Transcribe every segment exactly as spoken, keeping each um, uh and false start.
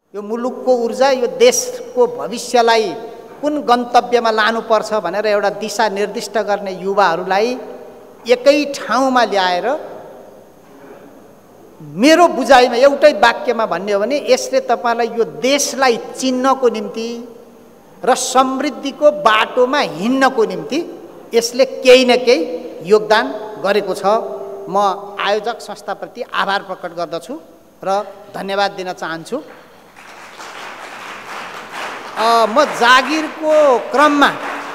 यो मुलुकको ऊर्जा, यो देशको भविष्यलाई कुन गन्तव्यमा लानुपर्छ भनेर एउटा दिशा निर्दिष्ट गर्ने युवाहरूलाई एकै ठाउँमा ल्याएर मेरो बुझाइमा एउटै वाक्यमा भन्ने हो भने यसले तपाईलाई यो देशलाई चिन्नको निम्ति र समृद्धिको बाटोमा हिँड्नको निम्ति यसले केही न केही योगदान गरेको छ। म आयोजक संस्थाप्रति आभार प्रकट गर्दछु र धन्यवाद दिन चाहन्छु। म जागिरको क्रममा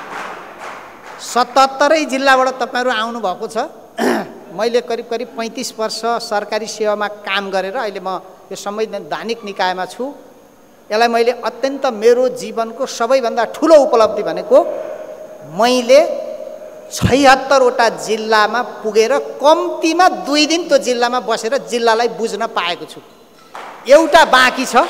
सतहत्तरै जिल्लाबाट तपाईहरु आउनु भएको छ। मैले करिब करिब पैंतीस वर्ष सरकारी सेवामा काम गरेर अहिले म यो संवैधानिक निकायमा छु। यसलाई मैले अत्यन्त मेरो जीवनको सबैभन्दा ठुलो उपलब्धि भनेको मैले छिहत्तर वटा जिल्लामा पुगेर कम्तीमा दुई दिन त्यो जिल्लामा बसेर जिल्लालाई बुझ्न पाएको छु। एउटा बाँकी छ,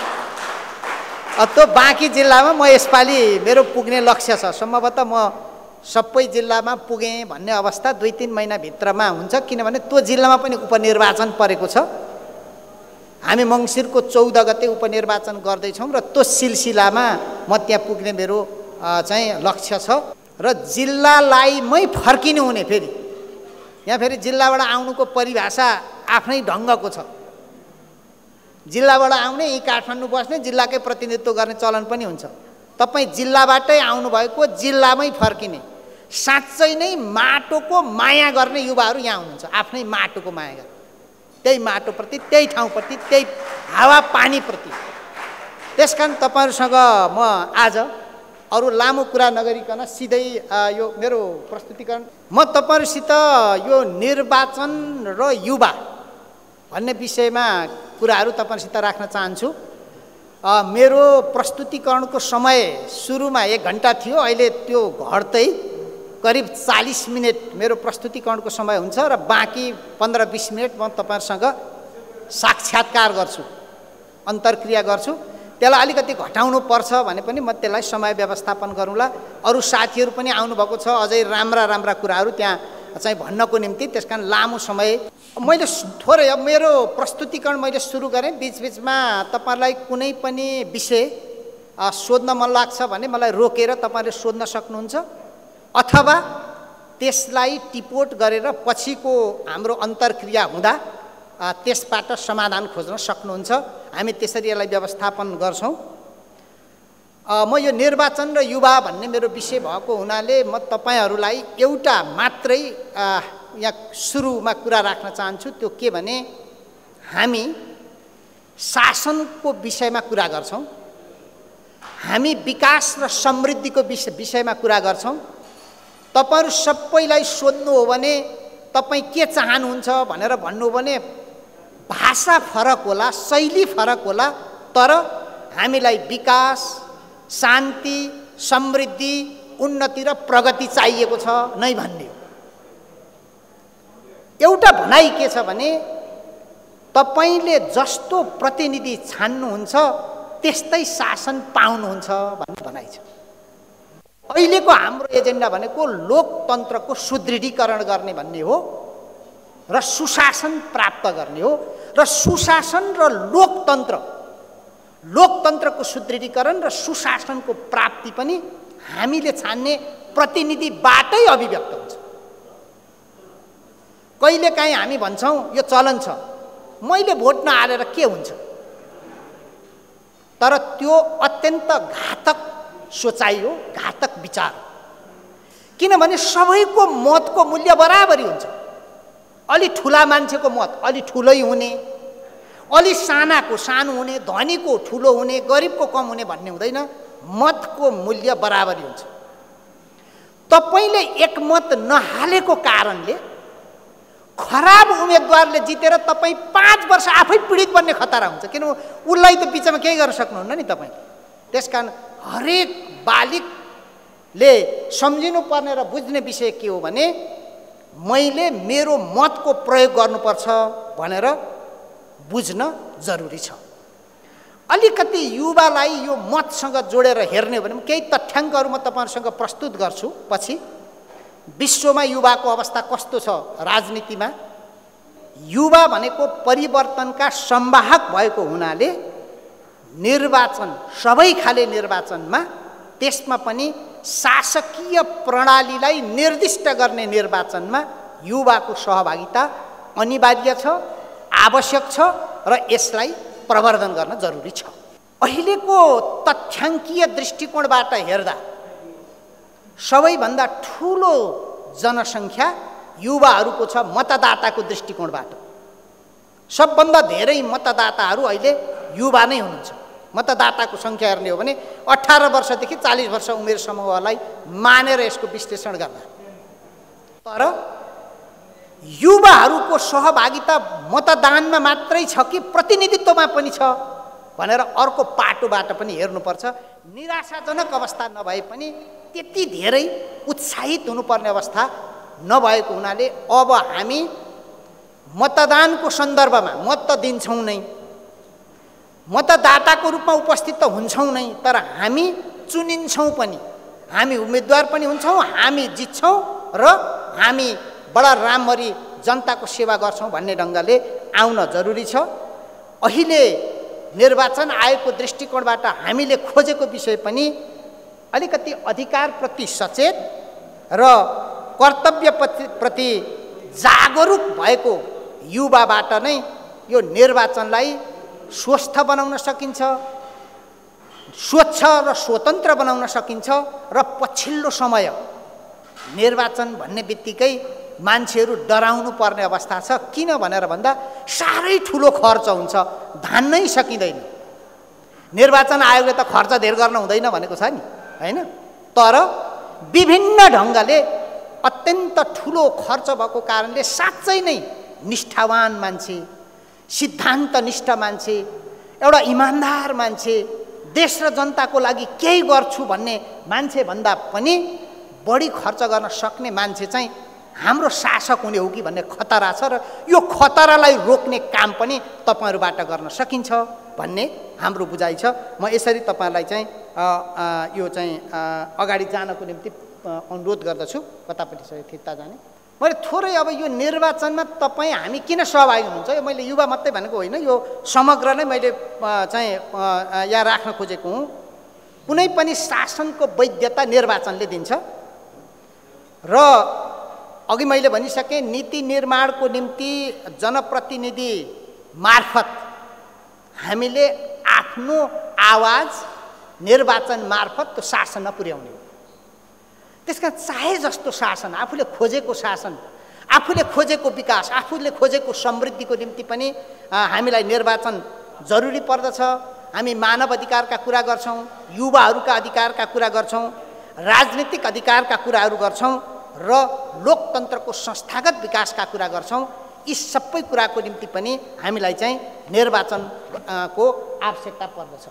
त्यो बाँकी जिल्लामा म यसपालि मेरो पुग्ने लक्ष्य छ। सम्भवतः म सबै जिल्लामा पुगेँ भन्ने अवस्था दुई तीन महिनाभित्रमा हुन्छ, किनभने त्यो जिल्लामा पनि उपनिर्वाचन परेको छ। हामी मङ्सिरको चौध गते उपनिर्वाचन गर्दैछौँ र त्यो सिलसिलामा म त्यहाँ पुग्ने मेरो चाहिँ लक्ष्य छ र जिल्लालाई मै फर्किनु हुने। फेरि यहाँ फेरि जिल्लाबाट आउनुको परिभाषा आफ्नै ढङ्गको छ। जिल्लाबाट आउने यी काठमाडौँ बस्ने जिल्लाकै प्रतिनिधित्व गर्ने चलन पनि हुन्छ। तपाईँ जिल्लाबाटै आउनुभएको जिल्लामै फर्किने साँच्चै नै माटोको माया गर्ने युवाहरू यहाँ हुनुहुन्छ। आफ्नै माटोको माया गर्ने, त्यही माटोप्रति, त्यही ठाउँप्रति, त्यही हावापानीप्रति। त्यसकारण तपाईँहरूसँग म आज अरू लामो कुरा नगरिकन सिधै यो मेरो प्रस्तुतिकरण म तपाईँहरूसित यो निर्वाचन र युवा भन्ने विषयमा कुराहरू तपाईँहरूसित राख्न चाहन्छु। मेरो प्रस्तुतिकरणको समय सुरुमा एक घन्टा थियो, अहिले त्यो घट्दै करिब चालीस मिनट मेरो प्रस्तुतिकरणको समय हुन्छ र बाँकी पन्ध्र बिस मिनट म तपाईँहरूसँग साक्षात्कार गर्छु, अन्तर्क्रिया गर्छु। त्यसलाई अलिकति घटाउनु पर्छ भने पनि म त्यसलाई समय व्यवस्थापन गरौँला। अरू साथीहरू पनि आउनुभएको छ अझै राम्रा राम्रा कुराहरू त्यहाँ चाहिँ भन्नको निम्ति, त्यसकारण लामो समय मैले थोरै अब मेरो प्रस्तुतिकरण मैले सुरु गरेँ। बिचबिचमा तपाईँलाई कुनै पनि विषय सोध्न मन लाग्छ भने मलाई रोकेर तपाईँले सोध्न सक्नुहुन्छ, अथवा त्यसलाई टिपोट गरेर पछिको हाम्रो अन्तर्क्रिया हुँदा त्यसबाट समाधान खोज्न सक्नुहुन्छ। हामी त्यसरी यसलाई व्यवस्थापन गर्छौँ। म यो निर्वाचन र युवा भन्ने मेरो विषय भएको हुनाले म तपाईँहरूलाई एउटा मात्रै यहाँ सुरुमा कुरा राख्न चाहन्छु। त्यो के भने हामी शासनको विषयमा कुरा गर्छौँ, हामी विकास र समृद्धिको विषय विषयमा कुरा गर्छौँ। तपाईँहरू सबैलाई सोध्नु हो भने तपाईँ के चाहनुहुन्छ भनेर भन्नु हो भने भाषा फरक होला, शैली फरक होला, तर हामीलाई विकास, शान्ति, समृद्धि, उन्नति र प्रगति चाहिएको छ नै भन्ने हो। एउटा भनाइ के छ भने तपाईले जस्तो प्रतिनिधि छान्नुहुन्छ त्यस्तै शासन पाउनुहुन्छ भन्ने भनाइ छ। अहिलेको हाम्रो एजेन्डा भनेको लोकतन्त्रको सुदृढीकरण गर्ने भन्ने हो र सुशासन प्राप्त गर्ने हो। र सुशासन र लोकतन्त्र, लोकतन्त्रको सुदृढीकरण र सुशासनको प्राप्ति पनि हामीले छान्ने प्रतिनिधिबाटै अभिव्यक्त हुन्छ। कहिलेकाहीँ हामी भन्छौँ यो चलन छ, मैले भोट नहालेर के हुन्छ, तर त्यो अत्यन्त घातक सोचाइ हो, घातक विचार। किनभने सबैको मतको मूल्य बराबरी हुन्छ। अलि ठुला मान्छेको मत अलि ठुलै हुने, अलि सानाको सानो हुने, धनीको ठुलो हुने, गरिबको कम हुने भन्ने हुँदैन। मतको मूल्य बराबरी हुन्छ। तपाईले एक मत नहालेको कारणले खराब उम्मेदवारले जितेर तपाईँ पाँच वर्ष आफै पीडित बन्ने खतरा हुन्छ। किन उसलाई त बिचमा केही गर्न सक्नुहुन्न नि तपाईँ। त्यसकारण हरेक बालिकले सम्झिनु पर्ने र बुझ्ने विषय के हो भने मैले मेरो मतको प्रयोग गर्नुपर्छ भनेर बुझ्न जरुरी छ। अलिकति युवालाई यो मतसँग जोडेर हेर्ने हो भने केही तथ्याङ्कहरू म तपाईँहरूसँग प्रस्तुत गर्छु पछि। विश्वमा युवाको अवस्था कस्तो छ राजनीतिमा, युवा भनेको परिवर्तनका संवाहक भएको हुनाले निर्वाचन सबै खाले निर्वाचनमा त्यसमा पनि शासकीय प्रणालीलाई निर्दिष्ट गर्ने निर्वाचनमा युवाको सहभागिता अनिवार्य छ, आवश्यक छ र यसलाई प्रवर्धन गर्न जरुरी छ। अहिलेको तथ्याङ्कीय दृष्टिकोणबाट हेर्दा सबैभन्दा ठुलो जनसङ्ख्या युवाहरूको छ मतदाताको दृष्टिकोणबाट। सबभन्दा धेरै मतदाताहरू अहिले युवा नै हुनुहुन्छ। मतदाताको सङ्ख्या हेर्ने हो भने अठार वर्षदेखि चालिस वर्ष उमेर समूहलाई मानेर यसको विश्लेषण गर्दा, तर युवाहरूको सहभागिता मतदानमा मात्रै छ कि प्रतिनिधित्वमा पनि छ भनेर अर्को पाटोबाट पनि हेर्नुपर्छ। निराशाजनक अवस्था नभए पनि त्यति धेरै उत्साहित हुनुपर्ने अवस्था नभएको हुनाले अब हामी मतदानको सन्दर्भमा मत त दिन्छौँ नै, मतदाताको रूपमा उपस्थित त हुन्छौँ नै, तर हामी चुनिन्छौँ पनि, हामी उम्मेदवार पनि हुन्छौँ, हामी जित्छौँ र हामी बडा राम्ररी जनताको सेवा गर्छौँ भन्ने ढङ्गले आउन जरुरी छ। अहिले निर्वाचन आयोगको दृष्टिकोणबाट हामीले खोजेको विषय पनि अलिकति अधिकारप्रति सचेत र कर्तव्यप्रति जागरुक भएको युवाबाट नै यो निर्वाचनलाई स्वस्थ बनाउन सकिन्छ, स्वच्छ र स्वतन्त्र बनाउन सकिन्छ र पछिल्लो समय निर्वाचन भन्ने बित्तिकै मान्छेहरू डराउनु पर्ने अवस्था छ। किन भनेर भन्दा साह्रै ठुलो खर्च हुन्छ, धान्नै सकिँदैन। निर्वाचन आयोगले त खर्च धेर गर्न हुँदैन भनेको छ नि, हैन? तर विभिन्न ढङ्गले अत्यन्त ठुलो खर्च भएको कारणले साँच्चै नै निष्ठावान मान्छे, सिद्धान्तनिष्ठ मान्छे, एउटा इमान्दार मान्छे, देश र जनताको लागि केही गर्छु भन्ने मान्छेभन्दा पनि बढी खर्च गर्न सक्ने मान्छे चाहिँ हाम्रो शासक हुने हो कि भन्ने खतरा छ र यो खतरालाई रोक्ने काम पनि तपाईँहरूबाट गर्न सकिन्छ भन्ने हाम्रो बुझाइ छ। म यसरी तपाईँहरूलाई चाहिँ यो चाहिँ अगाडि जानको निम्ति अनुरोध गर्दछु। कतापट्टि सबै फिर्ता जाने मैले थोरै अब यो निर्वाचनमा तपाईँ हामी किन सहभागी हुनुहुन्छ, यो मैले युवा मात्रै भनेको होइन, यो समग्र नै मैले चाहिँ यहाँ राख्न खोजेको हुँ। कुनै पनि शासनको वैधता निर्वाचनले दिन्छ र अघि मैले भनिसकेँ नीति निर्माणको निम्ति जनप्रतिनिधि मार्फत हामीले आफ्नो आवाज निर्वाचन मार्फत त्यो शासनमा पुर्याउने हो। त्यसका चाहे जस्तो शासन, आफूले खोजेको शासन, आफूले खोजेको विकास, आफूले खोजेको समृद्धिको निम्ति पनि हामीलाई निर्वाचन जरुरी पर्दछ। हामी मानव अधिकारका कुरा गर्छौँ, युवाहरूका अधिकारका कुरा गर्छौँ, राजनीतिक अधिकारका कुराहरू गर्छौँ र लोकतन्त्रको संस्थागत विकासका कुरा गर्छौँ। यी सबै कुराको निम्ति पनि हामीलाई चाहिँ निर्वाचनको आवश्यकता पर्दछ।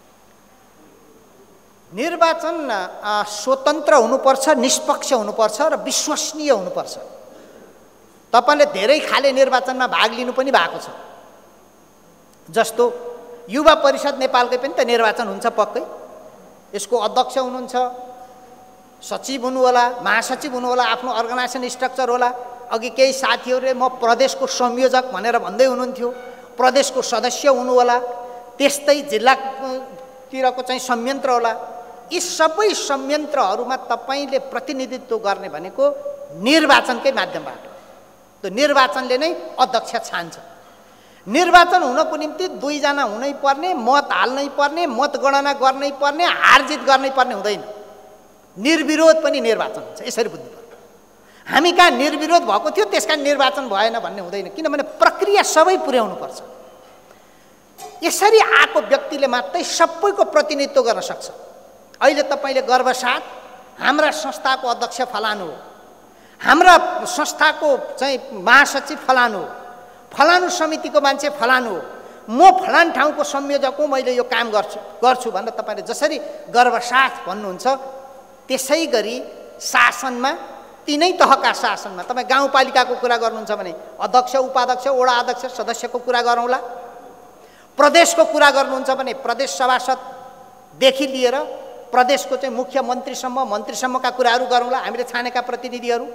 निर्वाचन स्वतन्त्र हुनुपर्छ, निष्पक्ष हुनुपर्छ र विश्वसनीय हुनुपर्छ। तपाईँले धेरै खाले निर्वाचनमा भाग लिनु पनि भएको छ, जस्तो युवा परिषद नेपालकै पनि त निर्वाचन हुन्छ पक्कै। यसको अध्यक्ष हुनुहुन्छ, सचिव हुनु होला, महासचिव हुनु होला, आफ्नो अर्गनाइजेसन स्ट्रक्चर होला। अघि केही साथीहरूले म प्रदेशको संयोजक भनेर भन्दै हुनुहुन्थ्यो, प्रदेशको सदस्य हुनु होला, त्यस्तै जिल्लातिरको चाहिँ संयन्त्र होला। यी सबै संयन्त्रहरूमा तपाईँले प्रतिनिधित्व गर्ने भनेको निर्वाचनकै माध्यमबाट। त्यो निर्वाचनले नै अध्यक्ष छान्छ। निर्वाचन हुनको निम्ति दुईजना हुनै पर्ने, मत हाल्नै पर्ने, मतगणना गर्नै पर्ने, हारजित गर्नै पर्ने हुँदैन। निर्विरोध पनि निर्वाचन हुन्छ, यसरी बुझ्नु पर्छ। हामी कहाँ निर्विरोध भएको थियो त्यसका निर्वाचन भएन भन्ने हुँदैन, किनभने प्रक्रिया सबै पुर्याउनु पर्छ। यसरी आएको व्यक्तिले मात्रै सबैको प्रतिनिधित्व गर्न सक्छ। अहिले तपाईँले गर्वसाथ हाम्रा संस्थाको अध्यक्ष फलानु हो, हाम्रा संस्थाको चाहिँ महासचिव फलानु हो, फलानु समितिको मान्छे फलानु हो, म फलान ठाउँको संयोजक हो, मैले यो काम गर्छु गर्छु भनेर तपाईँले जसरी गर्वसाथ भन्नुहुन्छ, त्यसै गरी शासनमा तिनै तहका शासनमा तपाईँ गाउँपालिकाको कुरा गर्नुहुन्छ भने अध्यक्ष, उपाध्यक्ष, वडा अध्यक्ष, सदस्यको कुरा गरौँला। प्रदेशको कुरा गर्नुहुन्छ भने प्रदेश सभासददेखि लिएर प्रदेशको चाहिँ मुख्यमन्त्रीसम्म, मन्त्रीसम्मका कुराहरू गरौँला हामीले छानेका प्रतिनिधिहरू।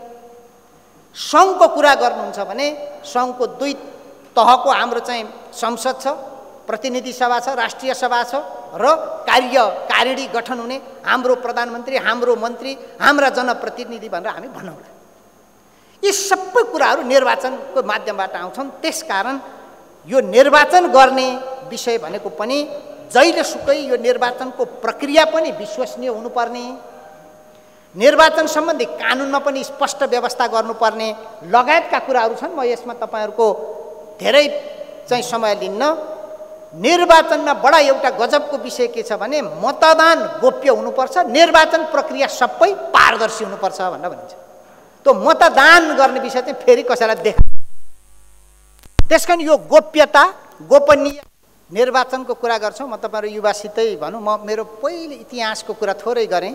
सङ्घको कुरा गर्नुहुन्छ भने सङ्घको दुई तहको हाम्रो चाहिँ संसद छ, प्रतिनिधि सभा छ, राष्ट्रिय सभा छ र कार्यकारिणी गठन हुने हाम्रो प्रधानमन्त्री, हाम्रो मन्त्री, हाम्रा जनप्रतिनिधि भनेर हामी भनौँला। यी सबै कुराहरू निर्वाचनको माध्यमबाट आउँछन्। त्यसकारण यो निर्वाचन गर्ने विषय भनेको पनि जहिलेसुकै यो निर्वाचनको प्रक्रिया पनि विश्वसनीय हुनुपर्ने, निर्वाचन सम्बन्धी कानुनमा पनि स्पष्ट व्यवस्था गर्नुपर्ने लगायतका कुराहरू छन्। म यसमा तपाईँहरूको धेरै चाहिँ समय लिन्न। निर्वाचनमा बडा एउटा गजबको विषय के छ भने मतदान गोप्य हुनुपर्छ, निर्वाचन प्रक्रिया सबै पारदर्शी हुनुपर्छ भनेर भनिन्छ। त्यो मतदान गर्ने विषय चाहिँ फेरि कसैलाई देख त्यसकारण यो गोप्यता, गोपनीय निर्वाचनको कुरा गर्छौँ। म तपाईँहरू युवासितै भनौँ, म मेरो पहिले इतिहासको कुरा थोरै गरेँ।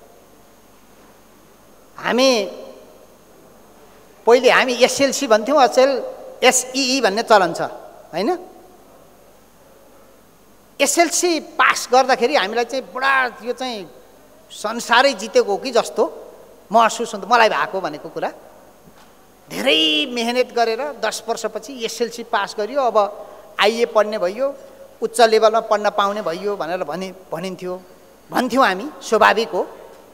हामी पहिले हामी एसएलसी भन्थ्यौँ, अचेल एसई भन्ने चलन छ होइन। एसएलसी पास गर्दाखेरि हामीलाई चाहिँ बडा यो चाहिँ संसारै जितेको हो कि जस्तो महसुस हुन्छ, मलाई भएको भनेको कुरा। धेरै मेहनत गरेर दस वर्षपछि एसएलसी पास गरियो, अब आइए पढ्ने भइयो, उच्च लेभलमा पढ्न पाउने भइयो भनेर भनि भनिन्थ्यो भन्थ्यौँ हामी, स्वाभाविक हो।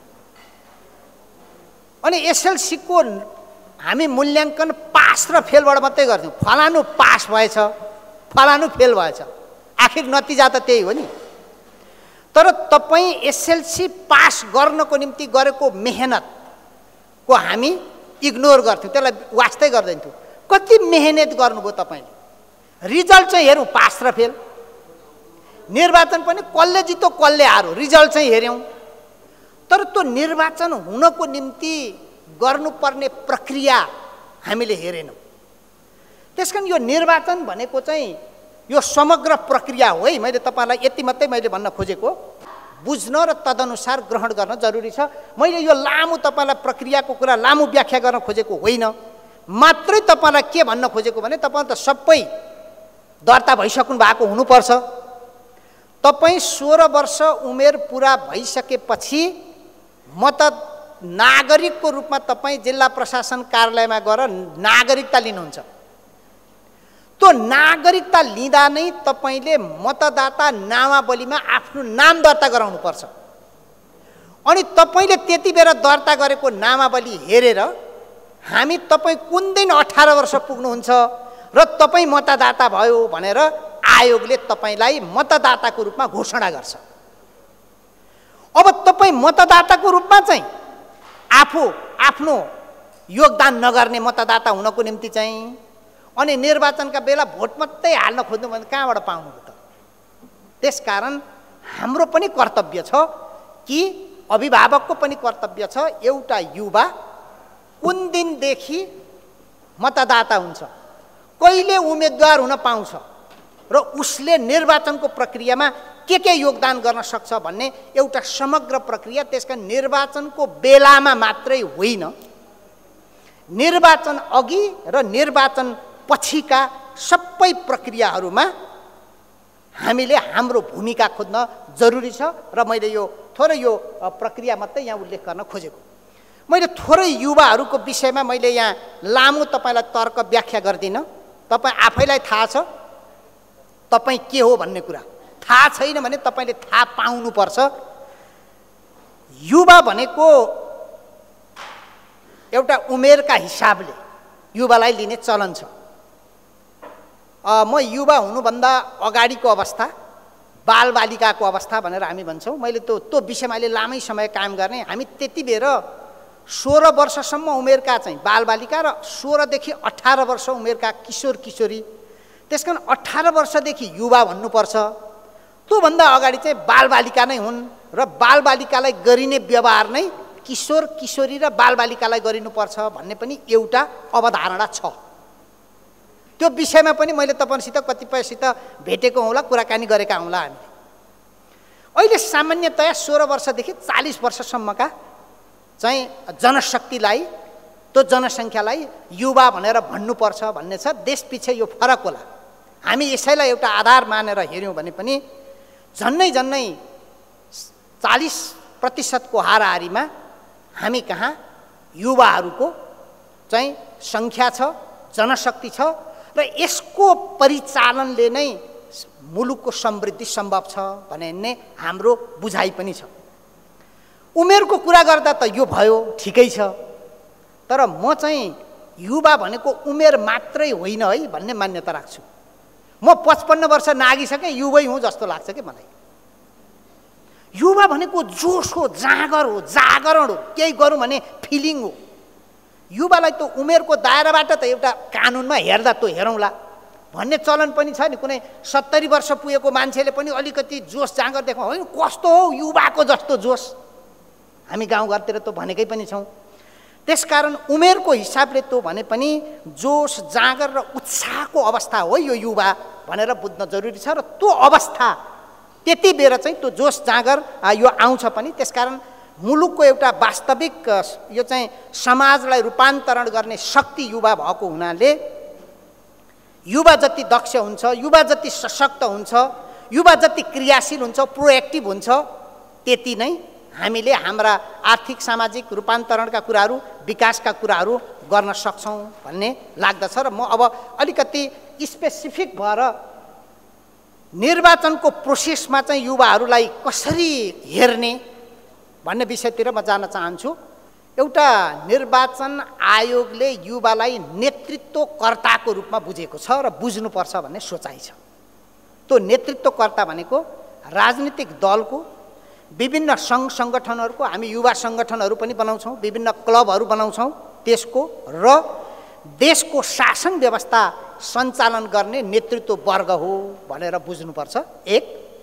अनि एसएलसीको हामी मूल्याङ्कन पास र फेलबाट मात्रै गर्थ्यौँ। फलानु पास भएछ, फलानु फेल भएछ, आखिर नतिजा त त्यही हो नि। तर तपाईँ एसएलसी पास गर्नको निम्ति गरेको मेहनतको हामी इग्नोर गर्थ्यौँ, त्यसलाई वास्तै गर्दैनथ्यौँ। कति मेहनत गर्नुभयो तपाईँले, रिजल्ट चाहिँ हेरौँ पास र फेल। निर्वाचन पनि कसले जित्यो कसले हार्यो रिजल्ट चाहिँ हेऱ्यौँ। तर त्यो निर्वाचन हुनको निम्ति गर्नुपर्ने प्रक्रिया हामीले हेरेनौँ। त्यसकारण यो निर्वाचन भनेको चाहिँ यो समग्र प्रक्रिया हो है। मैले तपाईँलाई यति मात्रै मैले भन्न खोजेको, बुझ्न र तदनुसार ग्रहण गर्न जरुरी छ। मैले यो लामो तपाईँलाई प्रक्रियाको कुरा लामो व्याख्या गर्न खोजेको होइन, मात्रै तपाईँलाई के भन्न खोजेको भने तपाईँ त सबै दर्ता भइसक्नु भएको हुनुपर्छ। तपाईँ सोह्र वर्ष उमेर पुरा भइसकेपछि मत नागरिकको रूपमा तपाईँ जिल्ला प्रशासन कार्यालयमा गएर नागरिकता लिनुहुन्छ। त्यो नागरिकता लिँदा नै तपाईँले मतदाता नामावलीमा आफ्नो नाम दर्ता गराउनुपर्छ। अनि तपाईँले त्यति बेला दर्ता गरेको नामावली हेरेर हामी तपाईँ कुन दिन अठार वर्ष पुग्नुहुन्छ र तपाईँ मतदाता भयो भनेर आयोगले तपाईँलाई मतदाताको रूपमा घोषणा गर्छ। अब तपाईँ मतदाताको रूपमा चाहिँ आफू आफ्नो योगदान नगर्ने मतदाता हुनको निम्ति चाहिँ अनि निर्वाचनका बेला भोट मात्रै हाल्न खोज्नु भने कहाँबाट पाउनुभयो त? त्यसकारण हाम्रो पनि कर्तव्य छ कि अभिभावकको पनि कर्तव्य छ, एउटा युवा कुन दिनदेखि मतदाता हुन्छ, कहिले उम्मेदवार हुन पाउँछ र उसले निर्वाचनको प्रक्रियामा के के योगदान गर्न सक्छ भन्ने एउटा समग्र प्रक्रिया। त्यसकारण निर्वाचनको बेलामा मात्रै होइन, निर्वाचन अघि र निर्वाचन पछिका सबै प्रक्रियाहरूमा हामीले हाम्रो भूमिका खोज्न जरुरी छ। र मैले यो थोरै यो प्रक्रिया मात्रै यहाँ उल्लेख गर्न खोजेको। मैले थोरै युवाहरूको विषयमा मैले यहाँ लामो तपाईँलाई तर्क व्याख्या गर्दिनँ। तपाईँ आफैलाई थाहा छ तपाईँ के हो भन्ने कुरा, थाहा छैन भने तपाईँले थाहा पाउनुपर्छ। युवा भनेको एउटा उमेरका हिसाबले युवालाई लिने चलन छ। म युवा हुनुभन्दा अगाडिको अवस्था बालबालिकाको अवस्था भनेर हामी भन्छौँ। मैले त्यो त्यो विषयमा अहिले लामै समय काम गर्ने। हामी त्यति बेर सोह्र वर्षसम्म उमेरका चाहिँ बालबालिका र सोह्रदेखि अठार वर्ष उमेरका किशोर किशोरी, त्यसकारण अठार वर्षदेखि युवा भन्नुपर्छ। त्योभन्दा अगाडि चाहिँ बालबालिका नै हुन् र बालबालिकालाई गरिने व्यवहार नै किशोर किशोरी र बालबालिकालाई गरिनुपर्छ भन्ने पनि एउटा अवधारणा छ। त्यो विषयमा पनि मैले तपाईँसित कतिपयसित भेटेको हौँला, कुराकानी गरेका हौँला। हामीले अहिले सामान्यतया सोह्र वर्षदेखि चालिस वर्षसम्मका चाहिँ जनशक्तिलाई, त्यो जनसङ्ख्यालाई युवा भनेर भन्नुपर्छ भन्ने छ। देशपिछे यो फरक होला। हामी यसैलाई एउटा आधार मानेर हेऱ्यौँ भने पनि झन्नै झन्नै चालिस प्रतिशतको हाराहारीमा हामी कहाँ युवाहरूको चाहिँ सङ्ख्या छ, जनशक्ति छ र यसको परिचालनले नै मुलुकको समृद्धि सम्भव छ भन्ने नै हाम्रो बुझाइ पनि छ। उमेरको कुरा गर्दा त यो भयो ठिकै छ, तर म चाहिँ युवा भनेको उमेर मात्रै होइन है भन्ने मान्यता राख्छु। म पचपन्न वर्ष नागिसकेँ, युवै हुँ जस्तो लाग्छ कि मलाई। युवा भनेको जोस हो, जागर हो, जागरण हो, केही गरौँ भने फिलिङ हो। युवालाई त उमेरको दायराबाट त एउटा कानुनमा हेर्दा त हेरौँला भन्ने चलन पनि छ नि। कुनै सत्तरी वर्ष पुगेको मान्छेले पनि अलिकति जोस जाँगर देखाउँ, होइन कस्तो हो युवाको जस्तो जोस, हामी गाउँघरतिर त भनेकै पनि छौँ। त्यसकारण उमेरको हिसाबले त भने पनि जोस जाँगर र उत्साहको अवस्था हो यो युवा भनेर बुझ्न जरुरी छ। र त्यो अवस्था त्यति बेर चाहिँ त्यो जोस जाँगर यो आउँछ पनि। त्यसकारण मुलुकको एउटा वास्तविक यो चाहिँ समाजलाई रूपान्तरण गर्ने शक्ति युवा भएको हुनाले युवा जति दक्ष हुन्छ, युवा जति सशक्त हुन्छ, युवा जति क्रियाशील हुन्छ, प्रोएक्टिभ हुन्छ, त्यति नै हामीले हाम्रा आर्थिक सामाजिक रूपान्तरणका कुराहरू, विकासका कुराहरू गर्न सक्छौँ भन्ने लाग्दछ। र म अब अलिकति स्पेसिफिक भएर निर्वाचनको प्रोसेसमा चाहिँ युवाहरूलाई कसरी हेर्ने भन्ने विषयतिर म जान चाहन्छु। एउटा निर्वाचन आयोगले युवालाई नेतृत्वकर्ताको रूपमा बुझेको छ र बुझ्नुपर्छ भन्ने सोचाइ छ। त्यो नेतृत्वकर्ता भनेको राजनीतिक दलको, विभिन्न सङ्घ सङ्गठनहरूको, हामी युवा सङ्गठनहरू पनि बनाउँछौँ, विभिन्न क्लबहरू बनाउँछौँ, त्यसको र देशको शासन व्यवस्था सञ्चालन गर्ने नेतृत्व वर्ग हो भनेर बुझ्नुपर्छ। एक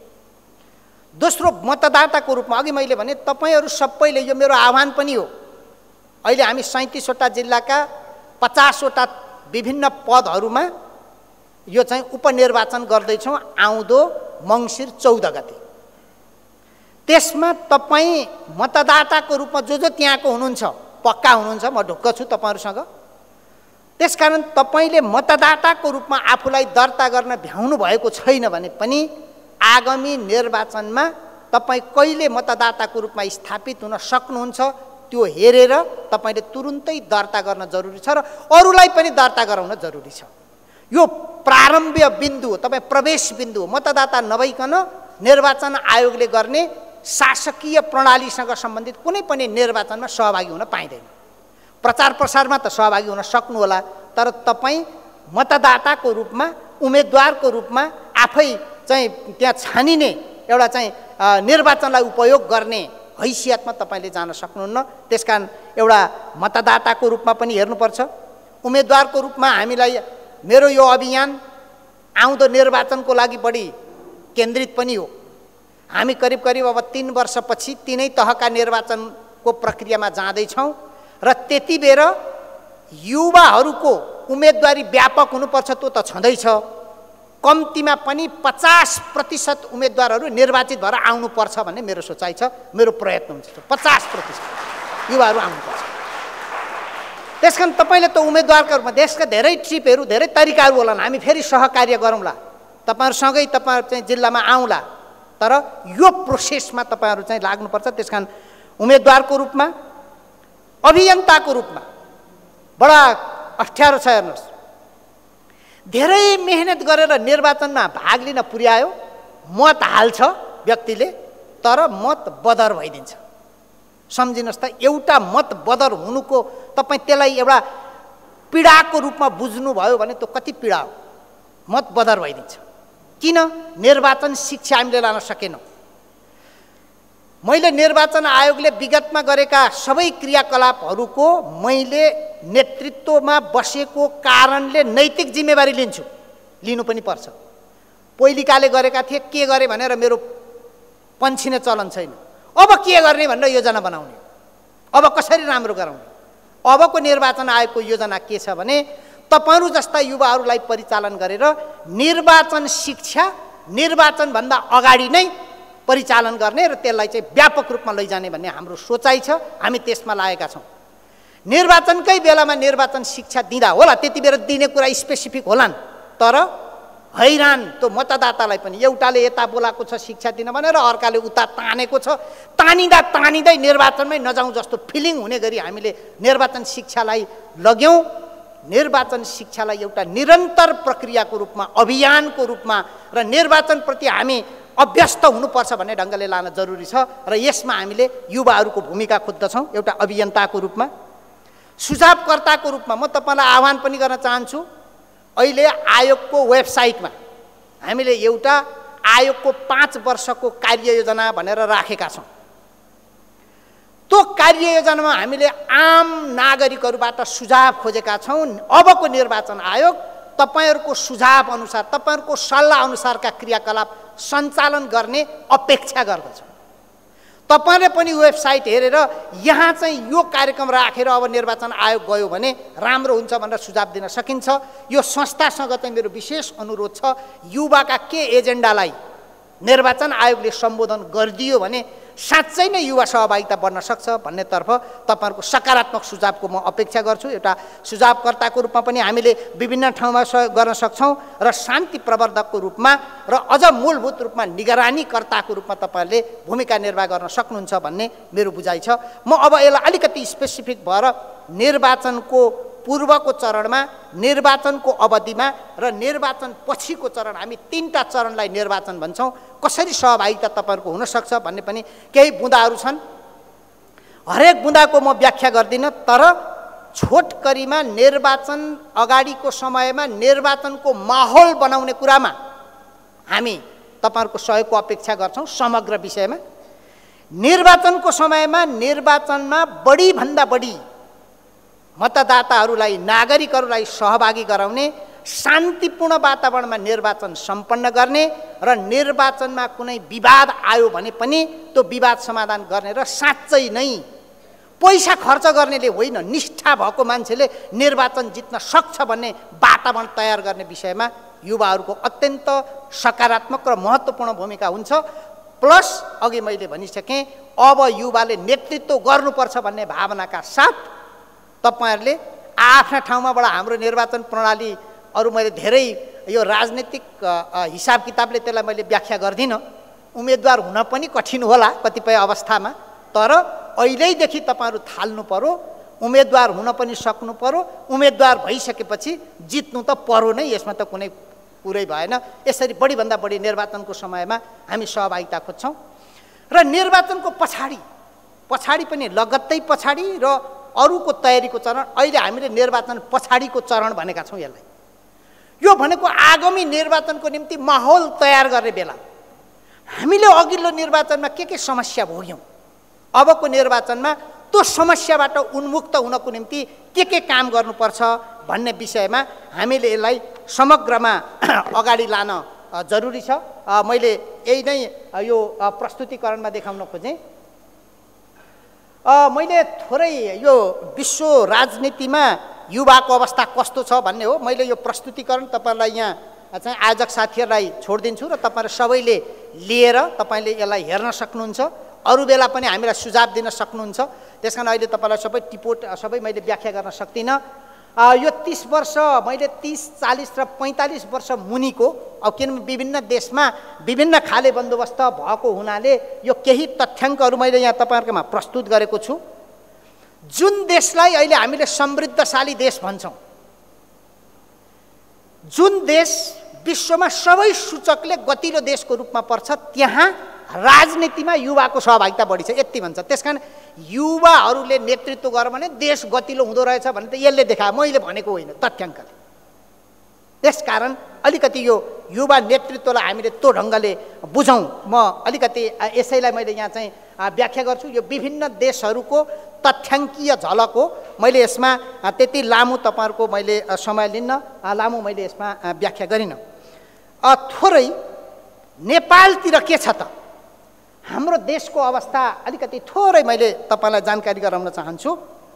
दोस्रो, मतदाताको रूपमा अघि मैले भने तपाईँहरू सबैले, यो मेरो आह्वान पनि हो, अहिले हामी सैँतिसवटा जिल्लाका पचासवटा विभिन्न पदहरूमा यो चाहिँ उपनिर्वाचन गर्दैछौँ आउँदो मङ्सिर चौध गते। त्यसमा तपाईँ मतदाताको रूपमा जो जो त्यहाँको हुनुहुन्छ, पक्का हुनुहुन्छ, म ढुक्क छु तपाईँहरूसँग। त्यसकारण तपाईँले मतदाताको रूपमा आफूलाई दर्ता गर्न भ्याउनु भएको छैन भने पनि आगामी निर्वाचनमा तपाईँ कहिले मतदाताको रूपमा स्थापित हुन सक्नुहुन्छ त्यो हेरेर तपाईँले तुरुन्तै दर्ता गर्न जरुरी छ र अरूलाई पनि दर्ता गराउन जरुरी छ। यो प्रारम्भिक बिन्दु हो, तपाईँ प्रवेश बिन्दु हो। मतदाता नभइकन निर्वाचन आयोगले गर्ने शासकीय प्रणालीसँग सम्बन्धित कुनै पनि निर्वाचनमा सहभागी हुन पाइँदैन। प्रचार प्रसारमा त सहभागी हुन सक्नुहोला, तर तपाईँ मतदाताको रूपमा, उम्मेदवारको रूपमा आफै चाहिँ त्यहाँ छानिने एउटा चाहिँ निर्वाचनलाई उपयोग गर्ने हैसियतमा तपाईँले जान सक्नुहुन्न। त्यसकारण एउटा मतदाताको रूपमा पनि हेर्नुपर्छ। उम्मेदवारको रूपमा हामीलाई मेरो यो अभियान आउँदो निर्वाचनको लागि बढी केन्द्रित पनि हो। हामी करिब करिब अब तीन वर्षपछि तीनै तहका निर्वाचनको प्रक्रियामा जाँदैछौँ र त्यति बेर युवाहरूको उम्मेदवारी व्यापक हुनुपर्छ, त्यो त छँदैछ। कम्तीमा पनि पचास प्रतिशत उम्मेदवारहरू निर्वाचित भएर आउनुपर्छ भन्ने मेरो सोचाइ छ, मेरो प्रयत्न हुन्छ। पचास प्रतिशत युवाहरू आउनुपर्छ। त्यसकारण तपाईँले त उम्मेदवारका रूपमा देशका धेरै ट्रिपहरू, धेरै तरिकाहरू होलान्, हामी फेरि सहकार्य गरौँला, तपाईँहरूसँगै तपाईँहरू चाहिँ जिल्लामा आउँला, तर यो प्रोसेसमा तपाईँहरू चाहिँ लाग्नुपर्छ। त्यसकारण उम्मेदवारको रूपमा, अभियन्ताको रूपमा बडा अप्ठ्यारो छ। हेर्नुहोस्, धेरै मेहनत गरेर निर्वाचनमा भाग लिन पुर्यायो, मत हाल्छ व्यक्तिले, तर मत बदर भइदिन्छ। सम्झिनुहोस् त, एउटा मत बदर हुनुको तपाईँ त्यसलाई एउटा पीडाको रूपमा बुझ्नुभयो भने त्यो कति पीडा हो। मत बदर भइदिन्छ। किन? निर्वाचन शिक्षा हामीले लान सकेनौँ। मैले निर्वाचन आयोगले विगतमा गरेका सबै क्रियाकलापहरूको मैले नेतृत्वमा बसेको कारणले नैतिक जिम्मेवारी लिन्छु, लिनु पनि पर्छ। पहिलेकाले गरेका थिए, के गरे भनेर मेरो पन्छिने चलन छैन। अब के गर्ने भनेर योजना बनाउने, अब कसरी राम्रो गराउने। अबको निर्वाचन आयोगको योजना के छ भने तपाईँहरू जस्ता युवाहरूलाई परिचालन गरेर निर्वाचन शिक्षा निर्वाचनभन्दा अगाडि नै परिचालन गर्ने र त्यसलाई चाहिँ व्यापक रूपमा लैजाने भन्ने हाम्रो सोचाइ छ। हामी त्यसमा लागेका छौँ। निर्वाचनकै बेलामा निर्वाचन शिक्षा दिँदा होला, त्यति बेला दिने कुरा स्पेसिफिक होलान्, तर हैरान त्यो मतदातालाई पनि एउटाले यता बोलाएको छ शिक्षा दिन भनेर, अर्काले उता तानेको छ, तानिँदा तानिँदै निर्वाचनमै नजाउँ जस्तो फिलिङ हुने गरी हामीले निर्वाचन शिक्षालाई लग्यौँ निर्वाचन शिक्षालाई एउटा निरन्तर प्रक्रियाको रूपमा, अभियानको रूपमा र निर्वाचनप्रति हामी अभ्यस्त हुनुपर्छ भन्ने ढङ्गले लान जरुरी छ र यसमा हामीले युवाहरूको भूमिका खोज्दछौँ एउटा अभियन्ताको रूपमा, सुझावकर्ताको रूपमा। म तपाईँलाई आह्वान पनि गर्न चाहन्छु, अहिले आयोगको वेबसाइटमा हामीले एउटा आयोगको पाँच वर्षको कार्ययोजना भनेर राखेका छौँ। त्यो कार्ययोजनामा हामीले आम नागरिकहरूबाट सुझाव खोजेका छौँ। अबको निर्वाचन आयोग तपाईँहरूको सुझाव अनुसार, तपाईँहरूको सल्लाह अनुसारका क्रियाकलाप सञ्चालन गर्ने अपेक्षा गर्दछ। तपाईँले पनि वेबसाइट हेरेर यहाँ चाहिँ यो कार्यक्रम राखेर अब निर्वाचन आयोग गयो भने राम्रो हुन्छ भनेर सुझाव दिन सकिन्छ। यो संस्थासँग चाहिँ मेरो विशेष अनुरोध छ, युवाका के एजेन्डालाई निर्वाचन आयोगले सम्बोधन गरिदियो भने साँच्चै नै युवा सहभागिता बढ्न सक्छ भन्नेतर्फ तपाईँहरूको सकारात्मक सुझावको म अपेक्षा गर्छु। एउटा सुझावकर्ताको रूपमा पनि हामीले विभिन्न ठाउँमा गर्न सक्छौँ र शान्ति प्रवर्धकको रूपमा र अझ मूलभूत रूपमा निगरानीकर्ताको रूपमा तपाईँहरूले भूमिका निर्वाह गर्न सक्नुहुन्छ भन्ने मेरो बुझाइ छ। म अब यसलाई अलिकति स्पेसिफिक भएर निर्वाचनको पूर्वको चरणमा, निर्वाचनको अवधिमा र निर्वाचन पछिको चरण, हामी तीनटा चरणलाई निर्वाचन भन्छौँ, कसरी सहभागिता तपाईँहरूको हुनसक्छ भन्ने पनि केही बुँदाहरू छन्। हरेक बुँदाको म व्याख्या गर्दिनँ, तर छोटकरीमा निर्वाचन अगाडिको समयमा निर्वाचनको माहौल बनाउने कुरामा हामी तपाईँहरूको सहयोगको अपेक्षा गर्छौँ। समग्र विषयमा निर्वाचनको समयमा निर्वाचनमा बढीभन्दा बढी मतदाताहरूलाई, नागरिकहरूलाई सहभागी गराउने, शान्तिपूर्ण वातावरणमा निर्वाचन सम्पन्न गर्ने र निर्वाचनमा कुनै विवाद आयो भने पनि त्यो विवाद समाधान गर्ने र साँच्चै नै पैसा खर्च गर्नेले होइन, निष्ठा भएको मान्छेले निर्वाचन जित्न सक्छ भन्ने वातावरण तयार गर्ने विषयमा युवाहरूको अत्यन्त सकारात्मक र महत्त्वपूर्ण भूमिका हुन्छ। प्लस अघि मैले भनिसकेँ, अब युवाले नेतृत्व गर्नुपर्छ भन्ने भावनाका साथ तपाईहरुले आफ्ना ठाउँमाबाट हाम्रो निर्वाचन प्रणाली अरु मैले धेरै यो राजनीतिक हिसाब किताबले त्यसलाई मैले व्याख्या गर्दिनँ। उम्मेदवार हुन पनि कठिन होला कतिपय अवस्थामा, तर अहिलेदेखि तपाईहरु थाल्नु पर्यो, उम्मेदवार हुन पनि सक्नु पर्यो। उम्मेदवार भइसकेपछि जित्नु त पर्यो नै, यसमा त कुनै कुरै भएन। यसरी बढी भन्दा बढी निर्वाचनको समयमा हामी सहभागिता खोज्छौं र निर्वाचनको पछाडी पछाडी पनि लगत्तै पछाडी र अरुको तयारीको चरण, अहिले हामीले निर्वाचन पछाडीको चरण भनेका छौं यसलाई। यो भनेको आगामी निर्वाचनको निम्ति माहौल तयार गर्ने बेला। हामीले अघिल्लो निर्वाचनमा के के समस्या भोग्यौं, अबको निर्वाचनमा त्यो समस्याबाट उन्मुक्त हुनको निम्ति के के काम गर्नुपर्छ भन्ने विषयमा हामीले यसलाई समग्रमा अगाडि लान जरुरी छ। मैले यही नै यो प्रस्तुतिकरणमा देखाउन खोजेँ। मैले थोरै यो विश्व राजनीतिमा युवाको अवस्था कस्तो छ भन्ने हो। मैले यो प्रस्तुतिकरण तपाईहरुलाई यहाँ चाहिँ आयोजक साथीहरुलाई छोड्दिन्छु र तपाईहरु सबैले लिएर तपाईले यसलाई हेर्न सक्नुहुन्छ। अरु बेला पनि हामीलाई सुझाव दिन सक्नुहुन्छ। त्यसकारण अहिले तपाईलाई सबै टिपोट सबै मैले व्याख्या गर्न सक्दिनँ। यो तीस वर्ष मैले तीस चालीस र पैंतालीस वर्ष मुनिको, अब किनभने विभिन्न देशमा विभिन्न खाले बन्दोबस्त भएको हुनाले यो केही तथ्याङ्कहरू मैले यहाँ तपाईहरुकोमा प्रस्तुत गरेको छु। जुन देशलाई अहिले हामीले समृद्धशाली देश भन्छौं, जुन देश विश्वमा सबै सूचकले गतिलो देशको रूपमा पर्छ, त्यहाँ राजनीतिमा युवाको सहभागिता बढी छ, यति भन्छ। त्यसकारण युवाहरूले नेतृत्व गर्यो भने देश गतिलो हुँदो रहेछ भने त यसले देखायो, मैले भनेको होइन, तथ्याङ्कले। त्यसकारण अलिकति यो युवा नेतृत्वलाई हामीले त्यो ढङ्गले बुझौँ। म अलिकति यसैलाई मैले यहाँ चाहिँ व्याख्या गर्छु। यो विभिन्न देशहरूको तथ्याङ्कीय झलक हो। मैले यसमा त्यति लामो तपाईहरुको मैले समय लिन्न, लामो मैले यसमा व्याख्या गरिनँ। थोरै नेपालतिर के छ त, हाम्रो देशको अवस्था अलिकति थोरै मैले तपाईलाई जानकारी गराउन चाहन्छु।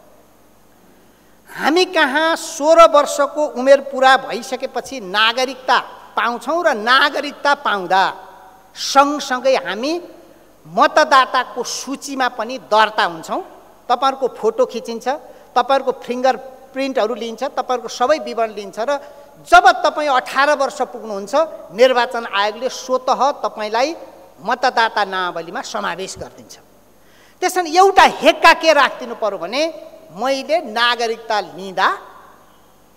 हामी कहाँ सोह्र वर्षको उमेर पुरा भइसकेपछि नागरिकता पाउँछौँ र नागरिकता पाउँदा सँगसँगै हामी मतदाताको सूचीमा पनि दर्ता हुन्छौँ। तपाईहरुको फोटो खिचिन्छ, तपाईहरुको फिङ्गर प्रिन्टहरू लिन्छ, तपाईहरुको सबै विवरण लिन्छ र जब तपाई अठारह वर्ष पुग्नुहुन्छ निर्वाचन आयोगले स्वतः तपाईलाई मतदाता नावलीमा समावेश गरिदिन्छ। त्यसैले एउटा हेक्का के राखिदिनु पर्यो भने, मैले नागरिकता लिँदा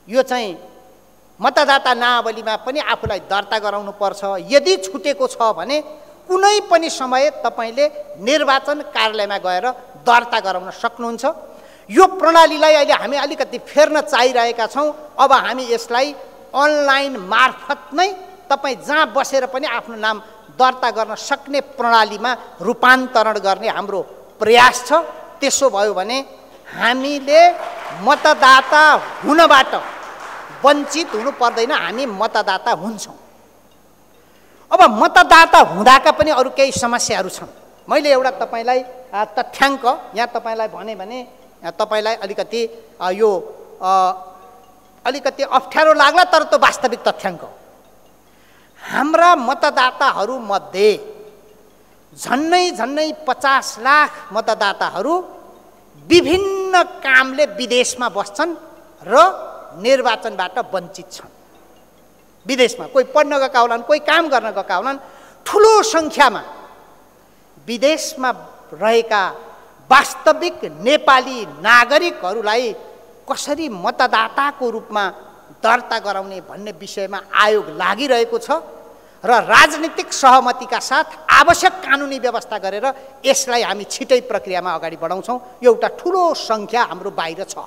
यो चाहिँ मतदाता नावलीमा पनि आफूलाई दर्ता गराउनु पर्छ। यदि छुटेको छ भने कुनै पनि समय तपाईले निर्वाचन कार्यालयमा गएर दर्ता गराउन सक्नुहुन्छ। यो प्रणालीलाई अहिले हामी अलिकति फेर्न चाहिरहेका छौँ। अब हामी यसलाई अनलाइन मार्फत नै तपाईँ जहाँ बसेर पनि आफ्नो नाम दर्ता गर्न सक्ने प्रणालीमा रूपान्तरण गर्ने हाम्रो प्रयास छ। त्यसो भयो भने हामीले मतदाता हुनबाट वञ्चित हुनु पर्दैन, हामी मतदाता हुन्छौँ। अब मतदाता हुँदाका पनि अरू केही समस्याहरू छन्। मैले एउटा तपाईँलाई तथ्याङ्क यहाँ तपाईँलाई भने भने तपाईँलाई अलिकति यो अलिकति अप्ठ्यारो लाग्ला, तर त्यो वास्तविक तथ्याङ्क हो। हाम्रा मतदाताहरूमध्ये झन्नै झन्नै पचास लाख मतदाताहरू विभिन्न कामले विदेशमा बस्छन् र निर्वाचनबाट वञ्चित छन्। विदेशमा कोही पढ्न गएका होलान्, कोही काम गर्न गएका होलान्। ठुलो सङ्ख्यामा विदेशमा रहेका वास्तविक नेपाली नागरिकहरूलाई कसरी मतदाताको रूपमा दर्ता गराउने भन्ने विषयमा आयोग लागिरहेको छ र राजनीतिक सहमतिका साथ आवश्यक कानुनी व्यवस्था गरेर यसलाई हामी छिटै प्रक्रियामा अगाडि बढाउँछौँ। यो एउटा ठुलो सङ्ख्या हाम्रो बाहिर छ।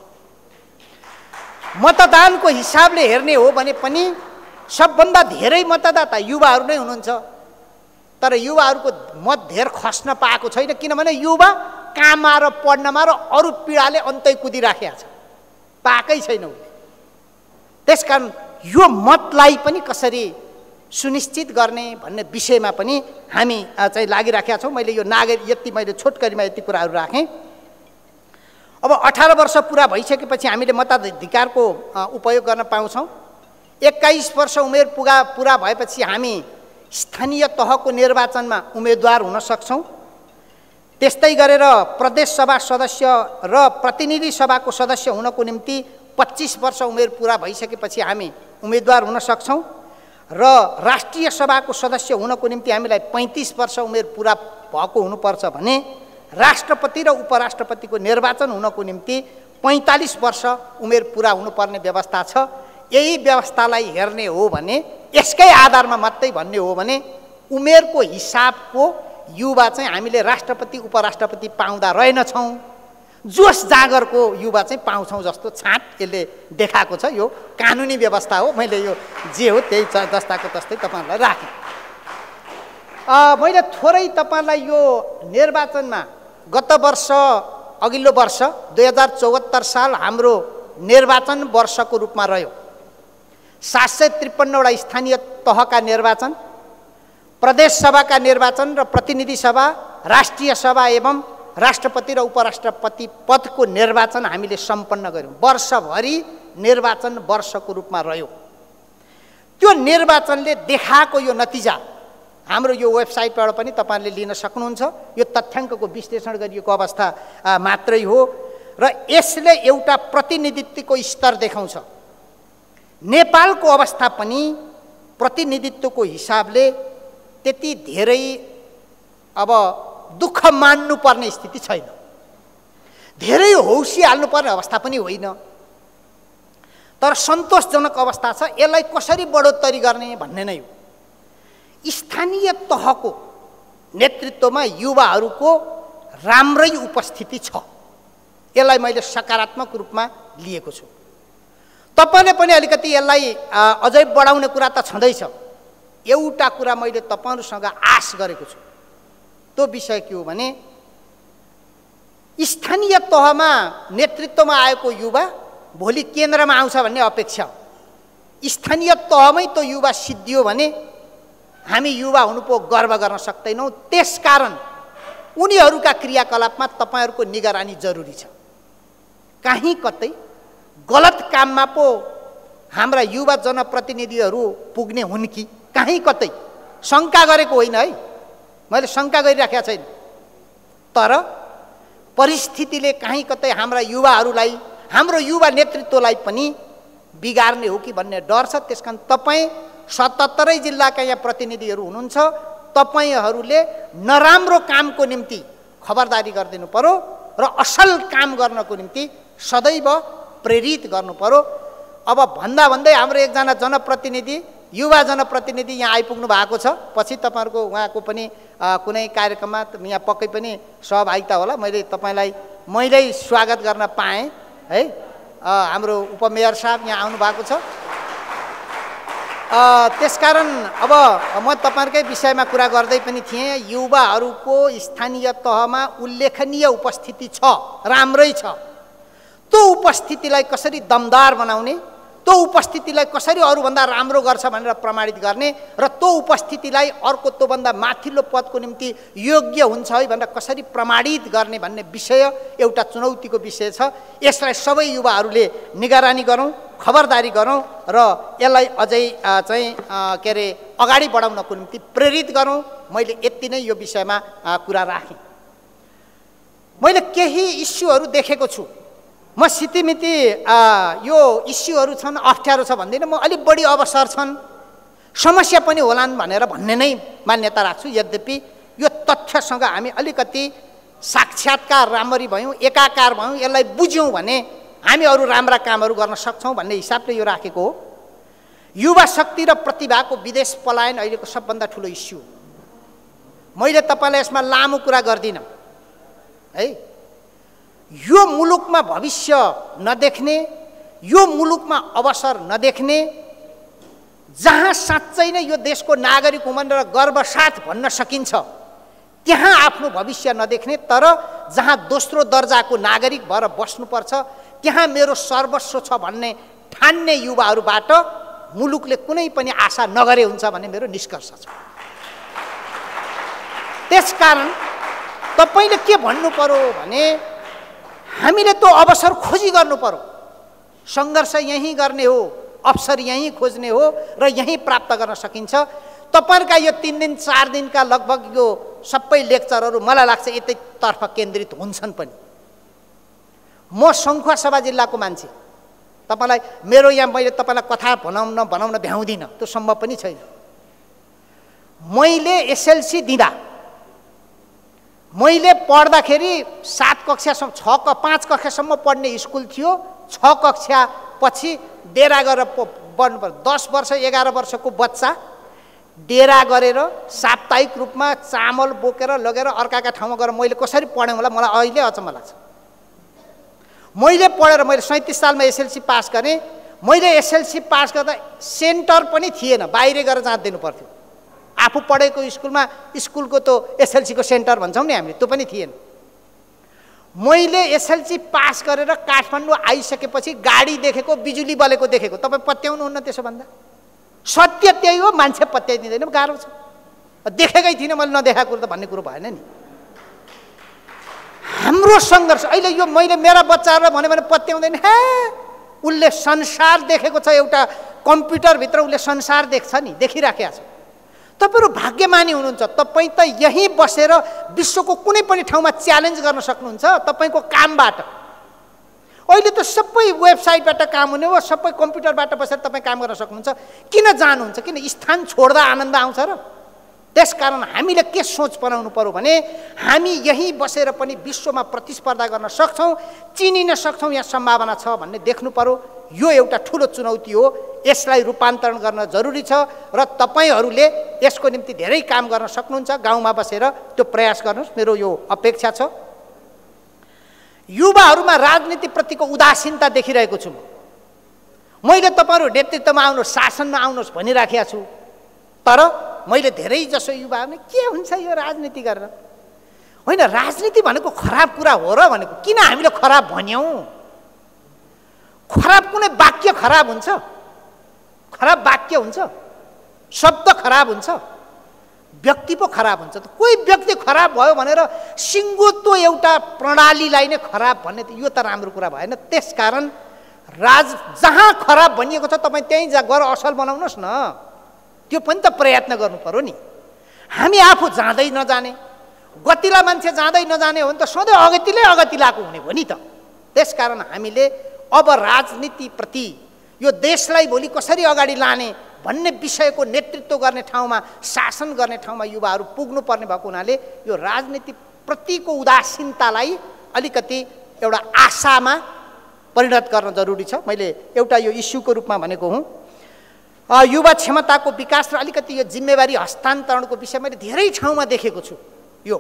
मतदानको हिसाबले हेर्ने हो भने पनि सबभन्दा धेरै मतदाता युवाहरू नै हुनुहुन्छ, तर युवाहरूको मत धेर खस्न पाएको छैन, किनभने युवा काममा र पढ्नमा र अरू पीडाले अन्तै कुदिराखेको छ, पाएकै छैन उसले। त्यसकारण यो मतलाई पनि कसरी सुनिश्चित गर्ने भन्ने विषयमा पनि हामी चाहिँ लागिराखेका छौँ। मैले यो नागरिक यति मैले छोटकरीमा यति कुराहरू राखेँ। अब अठार वर्ष पुरा भइसकेपछि हामीले मताधिकारको उपयोग गर्न पाउँछौँ। एक्काइस वर्ष उमेर पुगा पुरा भएपछि हामी स्थानीय तहको निर्वाचनमा उम्मेदवार हुन सक्छौँ। त्यस्तै गरेर प्रदेश सभा सदस्य र प्रतिनिधि सभाको सदस्य हुनको निम्ति पच्चिस वर्ष उमेर पुरा भइसकेपछि हामी उम्मेदवार हुन सक्छौँ र राष्ट्रिय सभाको सदस्य हुनको निम्ति हामीलाई पैँतिस वर्ष उमेर पुरा भएको हुनुपर्छ भने राष्ट्रपति र उपराष्ट्रपतिको निर्वाचन हुनको निम्ति पैँतालिस वर्ष उमेर पुरा हुनुपर्ने व्यवस्था छ। यही व्यवस्थालाई हेर्ने हो भने यसकै आधारमा मात्रै भन्ने हो भने उमेरको हिसाबको युवा चाहिँ हामीले राष्ट्रपति उपराष्ट्रपति पाउँदा रहेनछौँ, जोस जागरको युवा चाहिँ पाउँछौँ जस्तो छाँट यसले देखाएको छ। यो कानुनी व्यवस्था हो। मैले यो जे हो त्यही जस्ताको तस्तै तपाईँहरूलाई राखेँ। मैले थोरै तपाईँलाई यो निर्वाचनमा गत वर्ष अघिल्लो वर्ष दुई हजार चौहत्तर साल हाम्रो निर्वाचन वर्षको रूपमा रह्यो। सात सय त्रिपन्नवटा स्थानीय तहका निर्वाचन, प्रदेश सभाका निर्वाचन र प्रतिनिधि सभा, राष्ट्रिय सभा एवं राष्ट्रपति र उपराष्ट्रपति पदको निर्वाचन हामीले सम्पन्न गऱ्यौँ। वर्षभरि निर्वाचन वर्षको रूपमा रह्यो। त्यो निर्वाचनले देखाएको यो नतिजा हाम्रो यो वेबसाइटबाट पनि तपाईँहरूले लिन सक्नुहुन्छ। यो तथ्याङ्कको विश्लेषण गरिएको अवस्था मात्रै हो र यसले एउटा प्रतिनिधित्वको स्तर देखाउँछ। नेपालको अवस्था पनि प्रतिनिधित्वको हिसाबले त्यति धेरै अब दुःख मान्नुपर्ने स्थिति छैन, धेरै हौसी हाल्नुपर्ने अवस्था पनि होइन, तर सन्तोषजनक अवस्था छ। यसलाई कसरी बढोत्तरी गर्ने भन्ने नै हो। स्थानीय तहको नेतृत्वमा युवाहरूको राम्रै उपस्थिति छ, यसलाई मैले सकारात्मक रूपमा लिएको छु। तपाईँले पनि अलिकति यसलाई अझै बढाउने कुरा त छँदैछ। एउटा कुरा मैले तपाईँहरूसँग आश गरेको छु, त्यो विषय के हो भने स्थानीय तहमा नेतृत्वमा आएको युवा भोलि केन्द्रमा आउँछ भन्ने अपेक्षा हो। स्थानीय तहमै त्यो युवा सिद्धियो भने हामी युवा हुनु पो गर्व गर्न सक्दैनौँ। त्यसकारण उनीहरूका क्रियाकलापमा तपाईँहरूको निगरानी जरुरी छ। कहीँ कतै गलत काममा पो हाम्रा युवा जनप्रतिनिधिहरू पुग्ने हुन् कि कहीँ कतै, शङ्का गरेको होइन है, मैले शङ्का गरिराखेको छैन, तर परिस्थितिले कहीँ कतै हाम्रा युवाहरूलाई हाम्रो युवा नेतृत्वलाई पनि बिगार्ने हो कि भन्ने डर छ। त्यसकारण तपाईँ सतहत्तरै जिल्लाका यहाँ प्रतिनिधिहरू हुनुहुन्छ, तपाईँहरूले नराम्रो कामको निम्ति खबरदारी गरिदिनु पर्यो र असल काम गर्नको निम्ति सदैव प्रेरित गर्नु पर्यो। अब भन्दा भन्दै हाम्रो एकजना जनप्रतिनिधि युवा जनप्रतिनिधि यहाँ आइपुग्नु भएको छ। पछि तपाईँहरूको उहाँको पनि कुनै कार्यक्रममा यहाँ पक्कै पनि सहभागिता होला। मैले तपाईँलाई मैले स्वागत गर्न पाएँ है। हाम्रो उपमेयर साहब यहाँ आउनु भएको छ। त्यसकारण अब म तपाईँहरूकै विषयमा कुरा गर्दै पनि थिएँ। युवाहरूको स्थानीय तहमा उल्लेखनीय उपस्थिति छ, राम्रै छ। त्यो उपस्थितिलाई कसरी दमदार बनाउने, त्यो उपस्थितिलाई कसरी अरूभन्दा राम्रो गर्छ भनेर प्रमाणित गर्ने र त्यो उपस्थितिलाई अर्को त्योभन्दा माथिल्लो पदको निम्ति योग्य हुन्छ है भनेर कसरी प्रमाणित गर्ने भन्ने विषय एउटा चुनौतीको विषय छ। यसलाई सबै युवाहरूले निगरानी गरौँ, खबरदारी गरौँ र यसलाई अझै चाहिँ के अरे अगाडि बढाउनको निम्ति प्रेरित गरौँ। मैले यति नै यो विषयमा कुरा राखेँ। मैले केही इस्युहरू देखेको छु। म सितिमिति यो इस्युहरू छन्, अप्ठ्यारो छ भन्दिनँ। म अलिक बढी अवसर छन्, समस्या पनि होलान् भनेर भन्ने नै मान्यता राख्छु। यद्यपि यो तथ्यसँग हामी अलिकति साक्षात्कार राम्ररी भयौँ, एकाकार भयौँ, यसलाई बुझ्यौँ भने हामी अरू राम्रा कामहरू गर्न सक्छौँ भन्ने हिसाबले यो राखेको हो। युवा शक्ति र प्रतिभाको विदेश पलायन अहिलेको सबभन्दा ठुलो इस्यु हो। मैले तपाईँलाई यसमा लामो कुरा गर्दिनँ है। यो मुलुकमा भविष्य नदेख्ने, यो मुलुकमा अवसर नदेख्ने, जहाँ साँच्चै नै यो देशको नागरिक हुँ भनेर गर्वसाथ भन्न सकिन्छ त्यहाँ आफ्नो भविष्य नदेख्ने, तर जहाँ दोस्रो दर्जाको नागरिक भएर बस्नुपर्छ त्यहाँ मेरो सर्वस्व छ भन्ने ठान्ने युवाहरूबाट मुलुकले कुनै पनि आशा नगरे हुन्छ भन्ने मेरो निष्कर्ष छ। त्यसकारण तपाईँले के भन्नु पर्यो भने हामीले त्यो अवसर खोजी गर्नु पर्यो। सङ्घर्ष यहीँ गर्ने हो, अवसर यहीँ खोज्ने हो र यहीँ प्राप्त गर्न सकिन्छ। तपाईँहरूका यो तिन दिन चार दिनका लगभग यो सबै लेक्चरहरू मलाई लाग्छ यतैतर्फ केन्द्रित हुन्छन् पनि। म सङ्खुवासभा जिल्लाको मान्छे, तपाईँलाई मेरो यहाँ मैले तपाईँलाई कथा भनाउन भनाउन भ्याउँदिनँ, त्यो सम्भव पनि छैन। मैले एसएलसी दिँदा मैले पढ्दाखेरि सात कक्षासम्म छ क पाँच कक्षासम्म पढ्ने स्कुल थियो। छ कक्षा पछि डेरा गरेर पढ्नु पर्यो। दस वर्ष एघार वर्षको बच्चा डेरा गरेर साप्ताहिक रूपमा चामल बोकेर लगेर अर्काका ठाउँमा गएर मैले कसरी पढेँ होला मलाई अहिले अचम्म लाग्छ। मैले पढेर मैले सैँतिस सालमा एसएलसी पास गरेँ। मैले एसएलसी पास गर्दा सेन्टर पनि थिएन, बाहिर गएर जाँच दिनु पर्थ्यो। आफू पढेको स्कुलमा स्कुलको त्यो एसएलसीको सेन्टर भन्छौँ नि हामीले, त्यो पनि थिएन। मैले एसएलसी पास गरेर काठमाडौँ आइसकेपछि गाडी देखेको, बिजुली बलेको देखेको। तपाईँ पत्याउनुहुन्न त्यसो भन्दा? सत्य त्यही हो, मान्छे पत्याइदिँदैन, गाह्रो छ। देखेकै थिइनँ मैले, नदेखाएको कुरो त भन्ने कुरो भएन नि। हाम्रो सङ्घर्ष अहिले यो मैले मेरा बच्चाहरूलाई भन्यो भने पत्याउँदैन। हे उसले संसार देखेको छ, एउटा कम्प्युटरभित्र उसले संसार देख्छ नि, देखिराखेको छ। तपाईँहरू भाग्यमानी हुनुहुन्छ। तपाईँ त यहीँ बसेर विश्वको कुनै पनि ठाउँमा च्यालेन्ज गर्न सक्नुहुन्छ तपाईँको कामबाट। अहिले त सबै वेबसाइटबाट काम हुने हो, सबै कम्प्युटरबाट बसेर तपाईँ काम गर्न सक्नुहुन्छ। किन जानुहुन्छ? किन स्थान छोड्दा आनन्द आउँछ र? त्यसकारण हामीले के सोच बनाउनु पर्यो भने हामी यहीँ बसेर पनि विश्वमा प्रतिस्पर्धा गर्न सक्छौँ, चिनिन सक्छौँ, यहाँ सम्भावना छ भन्ने देख्नु पर्यो। यो एउटा ठुलो चुनौती हो। यसलाई रूपान्तरण गर्न जरुरी छ र तपाईँहरूले यसको निम्ति धेरै काम गर्न सक्नुहुन्छ। गाउँमा बसेर त्यो प्रयास गर्नुहोस्, मेरो यो अपेक्षा छ। युवाहरूमा राजनीतिप्रतिको उदासीनता देखिरहेको छु। मैले तपाईँहरू नेतृत्वमा आउनुहोस्, शासनमा आउनुहोस् भनिराखेको छु, तर मैले धेरै जसो युवाहरूले के हुन्छ यो राजनीति गरेर? होइन, राजनीति भनेको खराब कुरा हो र भनेको किन हामीले खराब भन्यौँ? खराब कुनै वाक्य खराब हुन्छ? खराब वाक्य हुन्छ, शब्द खराब हुन्छ, व्यक्ति पो खराब हुन्छ। त कोही व्यक्ति खराब भयो भनेर सिङ्गोत्व एउटा प्रणालीलाई नै खराब भन्ने त यो त राम्रो कुरा भएन। त्यसकारण राज जहाँ खराब भनिएको छ तपाईँ त्यहीँ जा गएर असल बनाउनुहोस् न। त्यो पनि त प्रयत्न गर्नु पर्यो नि। हामी आफू जाँदै नजाने, गतिला मान्छे जाँदै नजाने हो भने त सधैँ अगतिलै अगति लागु हुने हो नि त। त्यसकारण हामीले अब राजनीतिप्रति यो देशलाई भोलि कसरी अगाडि लाने भन्ने विषयको नेतृत्व गर्ने ठाउँमा, शासन गर्ने ठाउँमा युवाहरू पुग्नुपर्ने भएको हुनाले यो राजनीतिप्रतिको उदासीनतालाई अलिकति एउटा आशामा परिणत गर्न जरुरी छ। मैले एउटा यो इस्युको रूपमा भनेको हुँ। युवा क्षमताको विकास र अलिकति यो जिम्मेवारी हस्तान्तरणको विषय मैले धेरै ठाउँमा देखेको छु। यो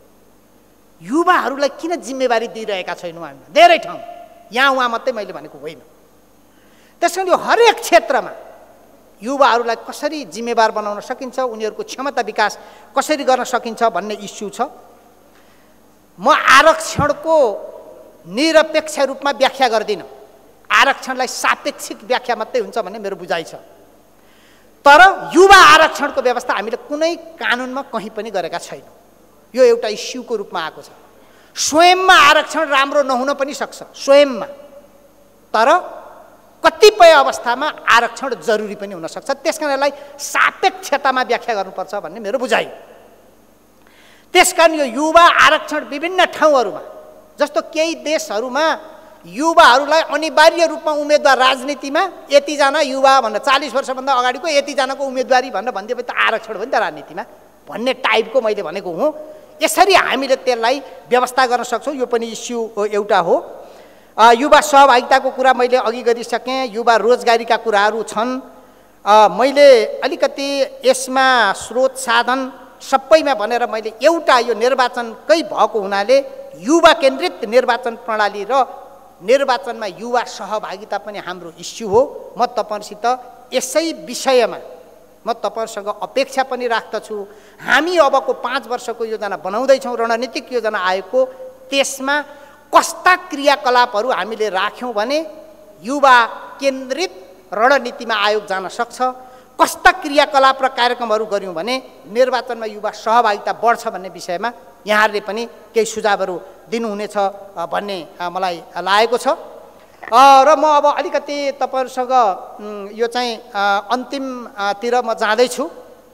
युवाहरूलाई किन जिम्मेवारी दिइरहेका छैनौँ हामी? धेरै ठाउँ, यहाँ उहाँ मात्रै मैले भनेको होइन। त्यसकारण यो हरेक क्षेत्रमा युवाहरूलाई कसरी जिम्मेवार बनाउन सकिन्छ, उनीहरूको क्षमता विकास कसरी गर्न सकिन्छ भन्ने इस्यु छ। म आरक्षणको निरपेक्ष रूपमा व्याख्या गर्दिनँ, आरक्षणलाई सापेक्षिक व्याख्या मात्रै हुन्छ भन्ने मेरो बुझाइ छ। तर युवा आरक्षणको व्यवस्था हामीले कुनै कानुनमा कहीँ पनि गरेका छैनौँ। यो एउटा इस्युको रूपमा आएको छ। स्वयंमा आरक्षण राम्रो नहुन पनि सक्छ, स्वयंमा, तर कतिपय अवस्थामा आरक्षण जरुरी पनि हुन सक्छ। त्यसकारण यसलाई सापेक्षतामा व्याख्या गर्नुपर्छ भन्ने मेरो बुझाइ। त्यसकारण यो युवा आरक्षण विभिन्न ठाउँहरूमा, जस्तो केही देशहरूमा युवाहरूलाई अनिवार्य रूपमा उम्मेदवार, राजनीतिमा यतिजना युवा भनेर चालिस वर्षभन्दा अगाडिको यतिजनाको उम्मेदवारी भनेर भनिदिएपछि त आरक्षण हो नि त राजनीतिमा भन्ने टाइपको मैले भनेको हुँ। यसरी हामीले त्यसलाई व्यवस्था गर्न सक्छौँ। यो पनि इस्यु एउटा हो। युवा सहभागिताको कुरा मैले अघि गरिसकेँ। युवा रोजगारीका कुराहरू छन्। मैले अलिकति यसमा स्रोत साधन सबैमा भनेर मैले एउटा यो निर्वाचनकै भएको हुनाले युवा केन्द्रित निर्वाचन प्रणाली र निर्वाचनमा युवा सहभागिता पनि हाम्रो इस्यु हो। म तपाईँहरूसित यसै विषयमा म तपाईँहरूसँग अपेक्षा पनि राख्दछु। हामी अबको पाँच वर्षको योजना बनाउँदैछौँ, रणनीतिक योजना आएको, त्यसमा कस्ता क्रियाकलापहरू हामीले राख्यौँ भने युवा केन्द्रित रणनीतिमा आयोग जान सक्छ, कस्ता क्रियाकलाप र कार्यक्रमहरू गऱ्यौँ भने निर्वाचनमा युवा सहभागिता बढ्छ भन्ने विषयमा यहाँहरूले पनि केही सुझावहरू दिनुहुनेछ भन्ने मलाई लागेको छ। र म अब अलिकति तपाईँहरूसँग यो चाहिँ अन्तिमतिर म जाँदैछु।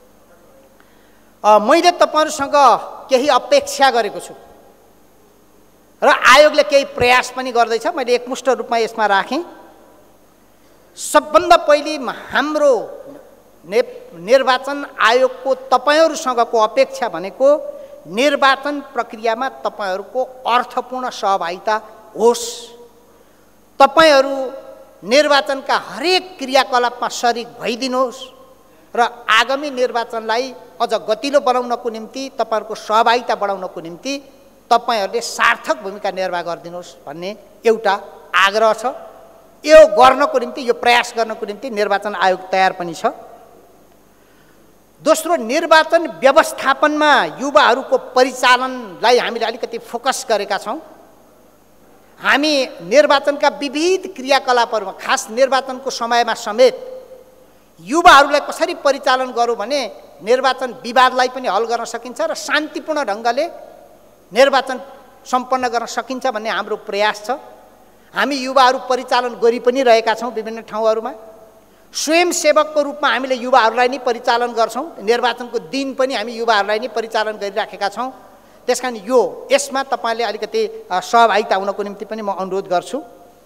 मैले तपाईँहरूसँग केही अपेक्षा गरेको छु र आयोगले केही प्रयास पनि गर्दैछ। मैले एकमुष्ट रूपमा यसमा राखेँ। सबभन्दा पहिले हाम्रो ने निर्वाचन आयोगको तपाईँहरूसँगको अपेक्षा भनेको निर्वाचन प्रक्रियामा तपाईँहरूको अर्थपूर्ण सहभागिता होस्। तपाईँहरू निर्वाचनका हरेक क्रियाकलापमा सरिक भइदिनुहोस् र आगामी निर्वाचनलाई अझ गतिलो बनाउनको निम्ति, तपाईँहरूको सहभागिता बढाउनको निम्ति तपाईँहरूले सार्थक भूमिका निर्वाह गरिदिनुहोस् भन्ने एउटा आग्रह छ। यो गर्नको निम्ति, यो प्रयास गर्नको निम्ति निर्वाचन आयोग तयार पनि छ। दोस्रो, निर्वाचन व्यवस्थापनमा युवाहरूको परिचालनलाई हामीले अलिकति फोकस गरेका छौँ। हामी निर्वाचनका विविध क्रियाकलापहरूमा, खास निर्वाचनको समयमा समेत युवाहरूलाई कसरी परिचालन गरौँ भने निर्वाचन विवादलाई पनि हल गर्न सकिन्छ र शान्तिपूर्ण ढङ्गले निर्वाचन सम्पन्न गर्न सकिन्छ भन्ने हाम्रो प्रयास छ। हामी युवाहरू परिचालन गरि पनि रहेका छौँ विभिन्न ठाउँहरूमा। स्वयंसेवकको रूपमा हामीले युवाहरूलाई नै परिचालन गर्छौँ। निर्वाचनको दिन पनि हामी युवाहरूलाई नै परिचालन गरिराखेका छौँ। त्यसकारण यो यसमा तपाईँले अलिकति सहभागिता हुनको निम्ति पनि म अनुरोध गर्छु।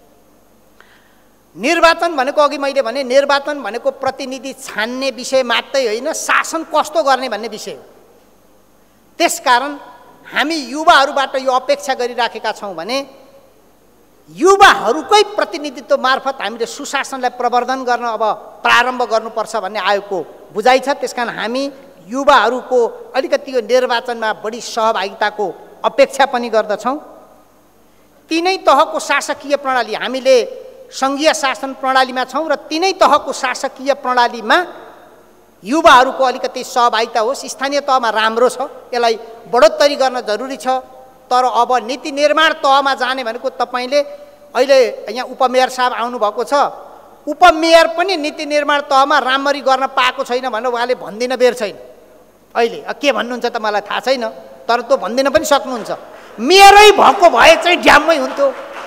निर्वाचन भनेको अघि मैले भने निर्वाचन भनेको प्रतिनिधि छान्ने विषय मात्रै होइन, शासन कस्तो गर्ने भन्ने विषय हो। त्यसकारण हामी युवाहरूबाट यो अपेक्षा गरिराखेका छौँ भने युवाहरूकै प्रतिनिधित्व मार्फत हामीले सुशासनलाई प्रवर्धन गर्न अब प्रारम्भ गर्नुपर्छ भन्ने आयोगको बुझाइ छ। त्यसकारण हामी युवाहरूको अलिकति यो निर्वाचनमा बढी सहभागिताको अपेक्षा पनि गर्दछौँ। तीनै तहको शासकीय प्रणाली, हामीले सङ्घीय शासन प्रणालीमा छौँ र तीनै तहको शासकीय प्रणालीमा युवाहरूको अलिकति सहभागिता होस्। स्थानीय तहमा राम्रो छ, यसलाई बढोत्तरी गर्न जरुरी छ। तर अब नीति निर्माण तहमा जाने भनेको तपाईँले अहिले यहाँ उपमेयर साहब आउनुभएको छ, उपमेयर पनि नीति निर्माण तहमा राम्ररी गर्न पाएको छैन भनेर उहाँले भन्दिन बेर छैन। अहिले के भन्नुहुन्छ त मलाई थाहा छैन, तर त्यो भन्दिन पनि सक्नुहुन्छ। मेयरै भएको भए चाहिँ ड्याम्मै हुन्थ्यो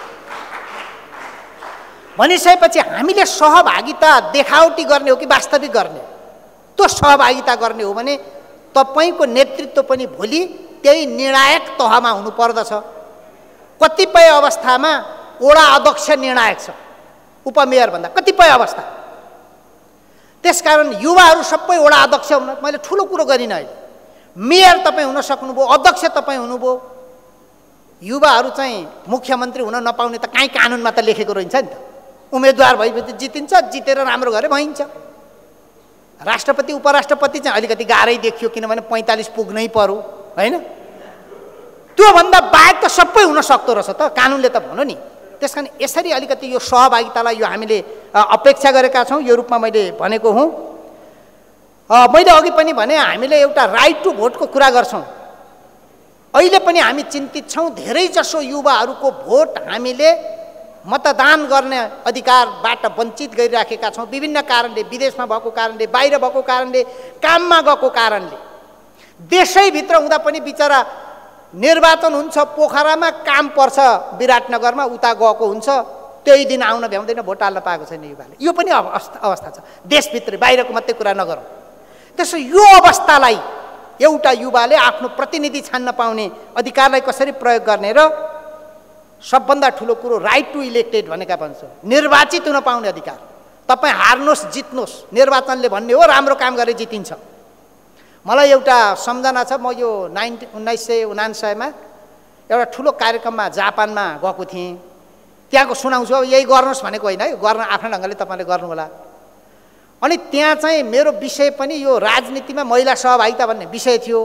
भनिसकेपछि हामीले सहभागिता देखावटी गर्ने हो कि वास्तविक गर्ने? त्यो सहभागिता गर्ने हो भने तपाईँको नेतृत्व पनि भोलि त्यही निर्णायक तहमा हुनुपर्दछ। कतिपय अवस्थामा वडा अध्यक्ष निर्णायक छ उपमेयरभन्दा, कतिपय अवस्था। त्यसकारण युवाहरू सबै वडा अध्यक्ष हुन, मैले ठुलो कुरो गरिनँ अहिले, मेयर तपाईँ हुन सक्नुभयो, अध्यक्ष तपाईँ हुनुभयो, युवाहरू चाहिँ मुख्यमन्त्री हुन नपाउने त काहीँ कानुनमा त लेखेको रहन्छ नि त। उम्मेदवार भएपछि जितिन्छ, जितेर राम्रो गरेर भइन्छ। राष्ट्रपति उपराष्ट्रपति चाहिँ अलिकति गाह्रै देखियो, किनभने पैँतालिस पुग्नै पर्यो होइन। त्योभन्दा बाहेक त सबै हुन सक्दो रहेछ त, कानुनले त भन्यो नि। त्यस कारण यसरी अलिकति यो सहभागितालाई यो हामीले अपेक्षा गरेका छौँ, यो रूपमा मैले भनेको हुँ। मैले अघि पनि भने हामीले एउटा राइट टु भोटको कुरा गर्छौँ। अहिले पनि हामी चिन्तित छौँ, धेरैजसो युवाहरूको भोट हामीले मतदान गर्ने अधिकारबाट वञ्चित गरिराखेका छौँ। विभिन्न कारणले, विदेशमा भएको कारणले, बाहिर भएको कारणले, काममा गएको कारणले। देशैभित्र हुँदा पनि बिचरा निर्वाचन हुन्छ पोखरामा, काम पर्छ विराटनगरमा, उता गएको हुन्छ, त्यही दिन आउन भ्याउँदैन, भोट हाल्न पाएको छैन युवाले। यो पनि अवस्था अवस्था छ देशभित्र, बाहिरको मात्रै कुरा नगरौँ। त्यसो यो अवस्थालाई एउटा युवाले आफ्नो प्रतिनिधि छान्न पाउने अधिकारलाई कसरी प्रयोग गर्ने र सबभन्दा ठुलो कुरो राइट टु इलेक्टेड भनेका भन्छ, निर्वाचित हुन पाउने अधिकार। तपाईँ हार्नुहोस् जित्नुहोस्, निर्वाचनले भन्ने हो राम्रो काम गरे जितिन्छ। मलाई एउटा सम्झना छ, म यो नाइन्टी उन्नाइस सय उनान्सयमा एउटा ठुलो कार्यक्रममा जापानमा गएको थिएँ। त्यहाँको सुनाउँछु, अब यही गर्नुहोस् भनेको होइन है, गर्न आफ्नो ढङ्गले तपाईँले गर्नु होला। अनि त्यहाँ चाहिँ मेरो विषय पनि यो राजनीतिमा महिला सहभागिता भन्ने विषय थियो।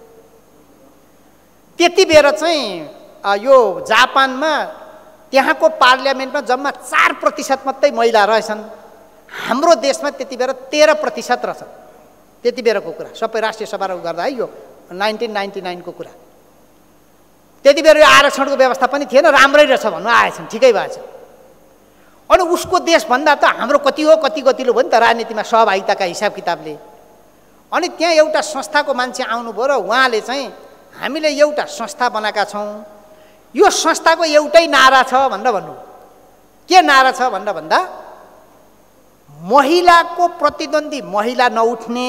त्यति बेर चाहिँ यो जापानमा त्यहाँको पार्लियामेन्टमा जम्मा चार प्रतिशत मात्रै महिला रहेछन्। हाम्रो देशमा त्यति बेर तेह्र प्रतिशत रहेछ। त्यति बेरको कुरा, सबै राष्ट्रिय सभा गर्दा है, यो नाइन्टिन नाइन्टी नाइनको कुरा। त्यति बेर यो आरक्षणको व्यवस्था पनि थिएन, राम्रै रहेछ भन्नु आएछन्, ठिकै भएछ। अनि उसको देशभन्दा त हाम्रो कति हो कति गतिलो भयो नि त राजनीतिमा सहभागिताका हिसाब किताबले। अनि त्यहाँ एउटा संस्थाको मान्छे आउनुभयो र उहाँले चाहिँ हामीले एउटा संस्था बनाएका छौँ, यो संस्थाको एउटै नारा छ भनेर भन्नु। के नारा छ भनेर भन्दा महिलाको प्रतिद्वन्दी महिला नउठ्ने,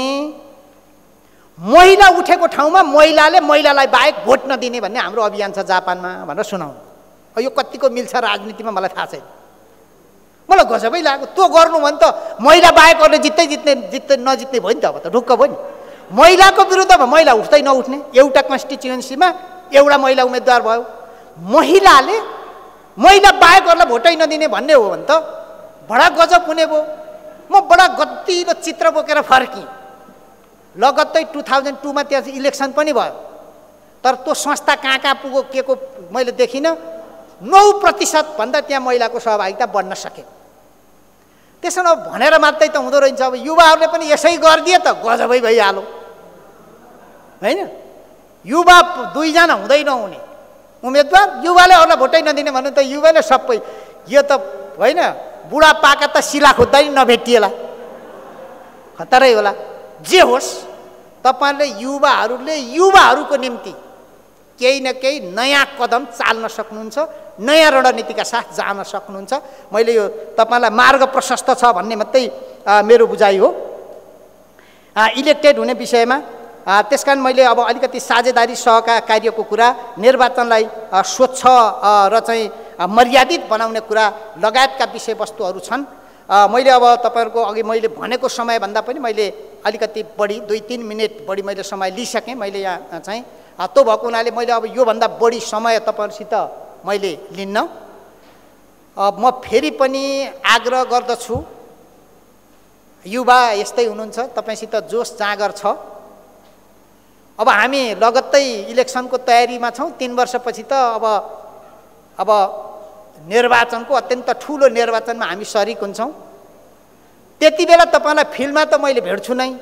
महिला उठेको ठाउँमा महिलाले महिलालाई बाहेक भोट नदिने भन्ने हाम्रो अभियान छ जापानमा भनेर सुनाउनु। यो कतिको मिल्छ राजनीतिमा मलाई थाहा छैन, मलाई गजबै लाग्यो। त्यो गर्नु भने त महिला बाहेक अरूले जित्दै जित्ने जित्दै नजित्ने भयो नि त। अब त ढुक्क भयो नि। महिलाको विरुद्धमा महिला उठ्दै नउठ्ने, एउटा कन्स्टिट्युएन्सीमा एउटा महिला उम्मेदवार भयो, महिलाले महिला बाहेक अरूलाई भोटै नदिने भन्ने हो भने त बडा गजब हुने भयो। म बडा गतिलो चित्र बोकेर फर्केँ। लगत्तै टु थाउजन्ड टूमा त्यहाँ इलेक्सन पनि भयो, तर त्यो संस्था कहाँ कहाँ पुग्यो के को मैले देखिनँ। नौ प्रतिशत भन्दा त्यहाँ महिलाको सहभागिता बढ्न सक्यो। त्यसो न भनेर मात्रै त हुँदो रहेछ। अब युवाहरूले पनि यसै गरिदिए त गजबै भइहाल्यो होइन। युवा दुईजना हुँदै नहुने उम्मेदवार, युवाले अरूलाई भोटै नदिने भन्नु त युवाले सबै, यो त होइन बुढापाका त शिला खोज्दा नि नभेटिएला, खतरै होला। जे होस्, तपाईँहरूले युवाहरूले युवाहरूको निम्ति केही न केही नयाँ कदम चाल्न सक्नुहुन्छ, नयाँ रणनीतिका साथ जान सक्नुहुन्छ। मैले यो तपाईँलाई मार्ग प्रशस्त छ भन्ने मात्रै मेरो बुझाइ हो इलेक्टेड हुने विषयमा। त्यस कारण मैले अब अलिकति साझेदारी सहकार्यको कुरा, निर्वाचनलाई स्वच्छ र चाहिँ मर्यादित बनाउने कुरा लगायतका विषयवस्तुहरू छन्। मैले अब तपाईँहरूको अघि मैले भनेको समयभन्दा पनि मैले अलिकति बढी दुई तिन मिनट बढी मैले समय लिइसकेँ। मैले यहाँ चाहिँ त्यो भएको हुनाले मैले अब योभन्दा बढी समय तपाईँहरूसित मैले लिन्न। म फेरि पनि आग्रह गर्दछु, युवा यस्तै हुनुहुन्छ, तपाईँसित जोस जाँगर छ। अब हामी लगत्तै इलेक्सनको तयारीमा छौँ। तीन वर्षपछि त अब अब निर्वाचनको अत्यन्त ठुलो निर्वाचनमा हामी सरिक हुन्छौँ। त्यति बेला तपाईँलाई फिल्डमा त मैले भेट्छु नै।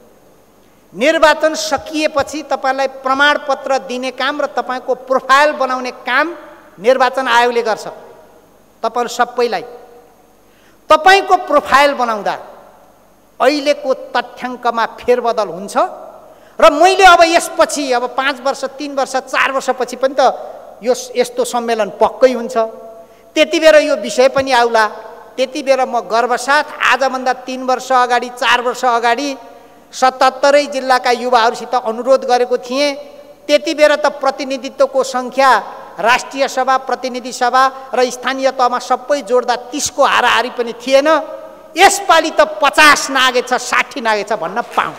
निर्वाचन सकिएपछि तपाईँलाई प्रमाणपत्र दिने काम र तपाईँको प्रोफाइल बनाउने काम निर्वाचन आयोगले गर्छ। तपाईँहरू सबैलाई तपाईँको प्रोफाइल बनाउँदा अहिलेको तथ्याङ्कमा फेरबदल हुन्छ र मैले अब यसपछि अब पाँच वर्ष तीन वर्ष चार वर्षपछि पनि त यो यस्तो सम्मेलन पक्कै हुन्छ। त्यति बेर यो विषय पनि आउला। त्यति बेर म गर्वसाथ आजभन्दा तीन वर्ष अगाडि चार वर्ष अगाडि सतहत्तरै जिल्लाका युवाहरूसित अनुरोध गरेको थिएँ। त्यति बेर त प्रतिनिधित्वको सङ्ख्या राष्ट्रिय सभा, प्रतिनिधि सभा र स्थानीय तहमा सबै जोड्दा तीसको हाराहारी पनि थिएन। यसपालि त पचास नागेछ, साठी नागेछ भन्न पाऊँ,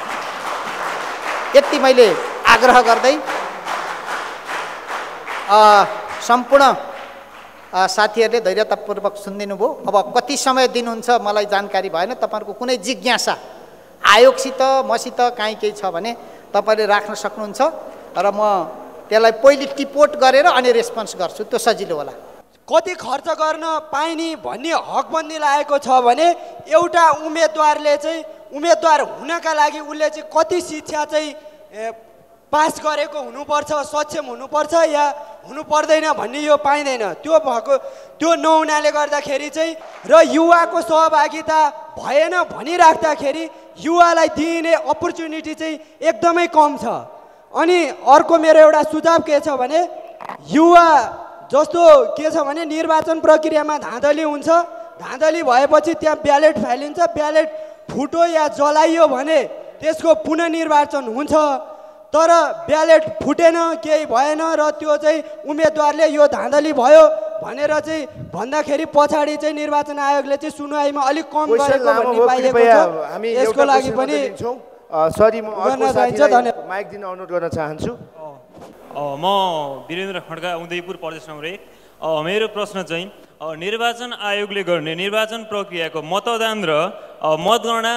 यति मैले आग्रह गर्दै सम्पूर्ण साथीहरूले धैर्यतापूर्वक सुनिदिनु भयो। अब कति समय दिनुहुन्छ मलाई जानकारी भएन। तपाईँहरूको कुनै जिज्ञासा आयोगसित मसित काहीँ केही छ भने तपाईँले राख्न सक्नुहुन्छ र म त्यसलाई पहिले टिपोट गरेर अनि रेस्पोन्स गर्छु, त्यो सजिलो होला। कति खर्च गर्न पाइने भन्ने हकबन्दी लागेको छ भने एउटा उम्मेदवारले चाहिँ उम्मेदवार हुनका लागि उसले चाहिँ कति शिक्षा चाहिँ पास गरेको हुनुपर्छ, सक्षम हुनुपर्छ या हुनु पर्दैन भन्ने यो पाइँदैन। त्यो भएको त्यो नहुनाले गर्दाखेरि चाहिँ र युवाको सहभागिता भएन भनिराख्दाखेरि युवालाई दिइने अपर्च्युनिटी चाहिँ एकदमै कम छ। अनि अर्को मेरो एउटा सुझाव के छ भने युवा जस्तो के छ भने निर्वाचन प्रक्रियामा धाँधली हुन्छ, धाँधली भएपछि त्यहाँ ब्यालेट फालिन्छ, ब्यालेट फुट्यो या जलाइयो भने त्यसको पुनर्निर्वाचन हुन्छ। तर ब्यालेट फुटेन, केही भएन र त्यो चाहिँ उम्मेदवारले यो धाँधली भयो भनेर चाहिँ भन्दाखेरि पछाडि चाहिँ निर्वाचन आयोगले चाहिँ सुनवाईमा अलिक कम गरेको भन्ने पाइएको छ। यसको लागि पनि सरी म अर्को साथीलाई माइक दिन अनुरोध गर्न चाहन्छु। म वीरेन्द्र खड्का, उदयपुर प्रदेश नम्बर एक। मेरो प्रश्न चाहिँ निर्वाचन आयोगले गर्ने निर्वाचन प्रक्रियाको मतदान र मतगणना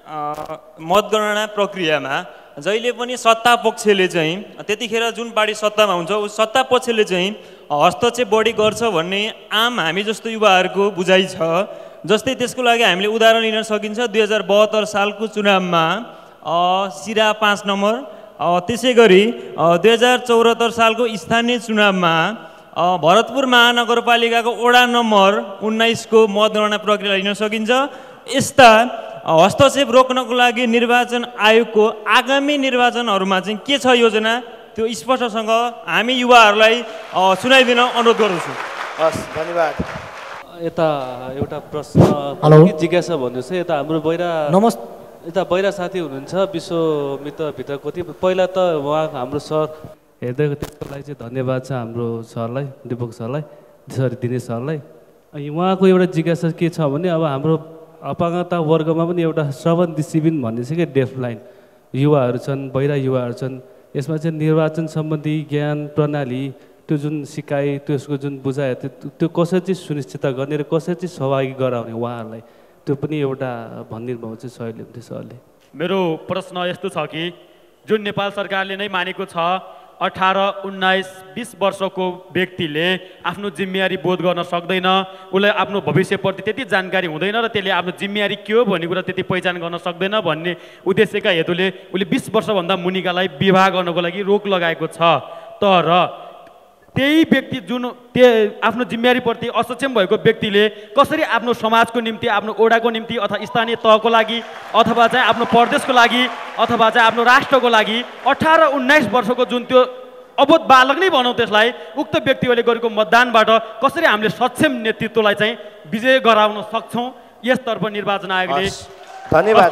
मतगणना प्रक्रियामा जहिले पनि सत्ता पक्षले चाहिँ त्यतिखेर जुन पार्टी सत्तामा हुन्छ उस सत्ता पक्षले चाहिँ हस्तक्षेप बढी गर्छ भन्ने आम हामी जस्तो युवाहरूको बुझाइ छ। जस्तै त्यसको लागि हामीले उदाहरण लिन सकिन्छ दुई हजार बहत्तर सालको चुनावमा सिरा पाँच नम्बर, त्यसै गरी दुई हजार चौहत्तर सालको स्थानीय चुनावमा भरतपुर महानगरपालिकाको वडा नम्बर उन्नाइसको मतगणना प्रक्रिया लिन सकिन्छ। यस्ता हस्तक्षेप रोक्नको लागि निर्वाचन आयोगको आगामी निर्वाचनहरूमा चाहिँ के छ योजना, त्यो स्पष्टसँग हामी युवाहरूलाई सुनाइदिन अनुरोध गर्दछु। हस्, धन्यवाद। यता एउटा प्रश्न जिज्ञासा भन्नुहोस् है। यता हाम्रो बहिरा नमस्ते, यता बहिरा साथी हुनुहुन्छ विश्वमित्रभित्र कति पहिला त उहाँ हाम्रो सर हेर्दै त्यसको लागि चाहिँ धन्यवाद छ हाम्रो सरलाई, दिपक सरलाई, सरी दिनेश सरलाई। उहाँको एउटा जिज्ञासा के छ भने अब हाम्रो अपाङ्गता वर्गमा पनि एउटा श्रवण दृष्टिबिन भन्ने छ कि डेफ लाइन युवाहरू छन्, बहिरा युवाहरू छन्। यसमा चाहिँ निर्वाचन सम्बन्धी ज्ञान प्रणाली, त्यो जुन सिकाइ, त्यसको जुन बुझाइ, त्यो कसरी चाहिँ सुनिश्चित गर्ने र कसरी चाहिँ सहभागी गराउने उहाँहरूलाई, त्यो पनि एउटा भनिदिनु भएको चाहिँ सहयोग हुन्थ्यो सरले। मेरो प्रश्न यस्तो छ कि जुन नेपाल सरकारले नै मानेको छ अठार उन्नाइस बिस वर्षको व्यक्तिले आफ्नो जिम्मेवारी बोध गर्न सक्दैन, उसलाई आफ्नो भविष्यप्रति त्यति जानकारी हुँदैन र त्यसले आफ्नो जिम्मेवारी के हो भन्ने कुरा त्यति पहिचान गर्न सक्दैन भन्ने उद्देश्यका हेतुले उसले बिस वर्षभन्दा मुनिकालाई विवाह गर्नको लागि रोक लगाएको छ। तर त्यही व्यक्ति जुन त्यो आफ्नो जिम्मेवारीप्रति असक्षम भएको व्यक्तिले कसरी आफ्नो समाजको निम्ति, आफ्नो ओडाको निम्ति अथवा स्थानीय तहको लागि अथवा चाहिँ आफ्नो प्रदेशको लागि अथवा चाहिँ आफ्नो राष्ट्रको लागि अठार उन्नाइस वर्षको जुन त्यो अबोध बालक नै भनौँ त्यसलाई, उक्त व्यक्तिहरूले गरेको मतदानबाट कसरी हामीले सक्षम नेतृत्वलाई चाहिँ विजय गराउन सक्छौँ, यसतर्फ निर्वाचन आयोगले धन्यवाद।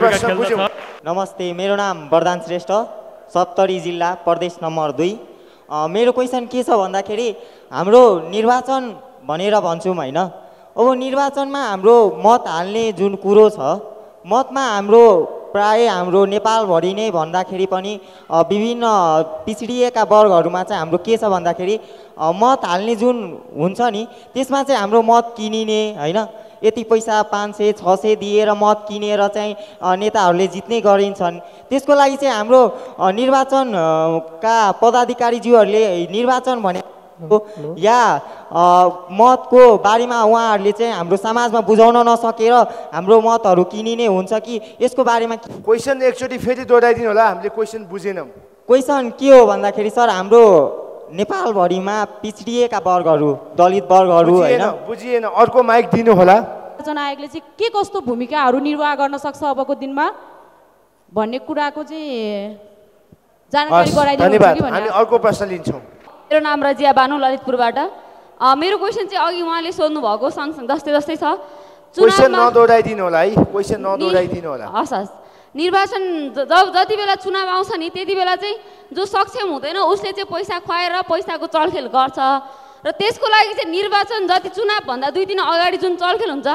नमस्ते, मेरो नाम वरदान श्रेष्ठ, सप्तरी जिल्ला, प्रदेश नम्बर दुई। मेरो क्वेसन के छ भन्दाखेरि हाम्रो निर्वाचन भनेर भन्छौँ होइन, अब निर्वाचनमा हाम्रो मत हाल्ने जुन कुरो छ, मतमा हाम्रो प्राय हाम्रो नेपालभरि नै भन्दाखेरि पनि विभिन्न पिछडिएका वर्गहरूमा चाहिँ हाम्रो के छ भन्दाखेरि मत हाल्ने जुन हुन्छ नि त्यसमा चाहिँ हाम्रो मत किनिने होइन, यति पैसा पाँच सय छ सय दिएर मत किनेर चाहिँ नेताहरूले जित्ने गरिन्छन्। त्यसको लागि चाहिँ हाम्रो निर्वाचनका पदाधिकारीज्यूहरूले निर्वाचन भने या मतको बारेमा उहाँहरूले चाहिँ हाम्रो समाजमा बुझाउन नसकेर हाम्रो मतहरू किनिने हुन्छ कि यसको बारेमा क्वेसन एकचोटि फेरि दोहोऱ्याइदिनु होला, हामीले क्वेसन बुझेनौँ। क्वेसन के हो भन्दाखेरि सर हाम्रो नेपालभरिमा पिछडिएका वर्गहरू, दलित वर्गहरू होइन, बुझिएन, अर्को माइक दिनु होला। निर्वाचन आयोगले चाहिँ के कस्तो भूमिकाहरू निर्वाह गर्न सक्छ अबको दिनमा भन्ने कुराको चाहिँ जानकारी गराइदिनु धन्यवाद। हामी अर्को प्रश्न लिन्छौँ। मेरो नाम रजिया बानु, ललितपुरबाट। मेरो क्वेसन चाहिँ अघि उहाँले सोध्नु भएको सँगसँगै जस्तै जस्तै छ। क्वेसन नदोहोऱ्याइदिनु होला है, क्वेसन नदोहोऱ्याइदिनु होला। हस् हस्। निर्वाचन जब जति बेला चुनाव आउँछ नि त्यति बेला चाहिँ जो सक्षम हुँदैन उसले चाहिँ पैसा खुवाएर पैसाको चलखेल गर्छ र त्यसको लागि चाहिँ निर्वाचन जति चुनावभन्दा दुई दिन अगाडि जुन चलखेल हुन्छ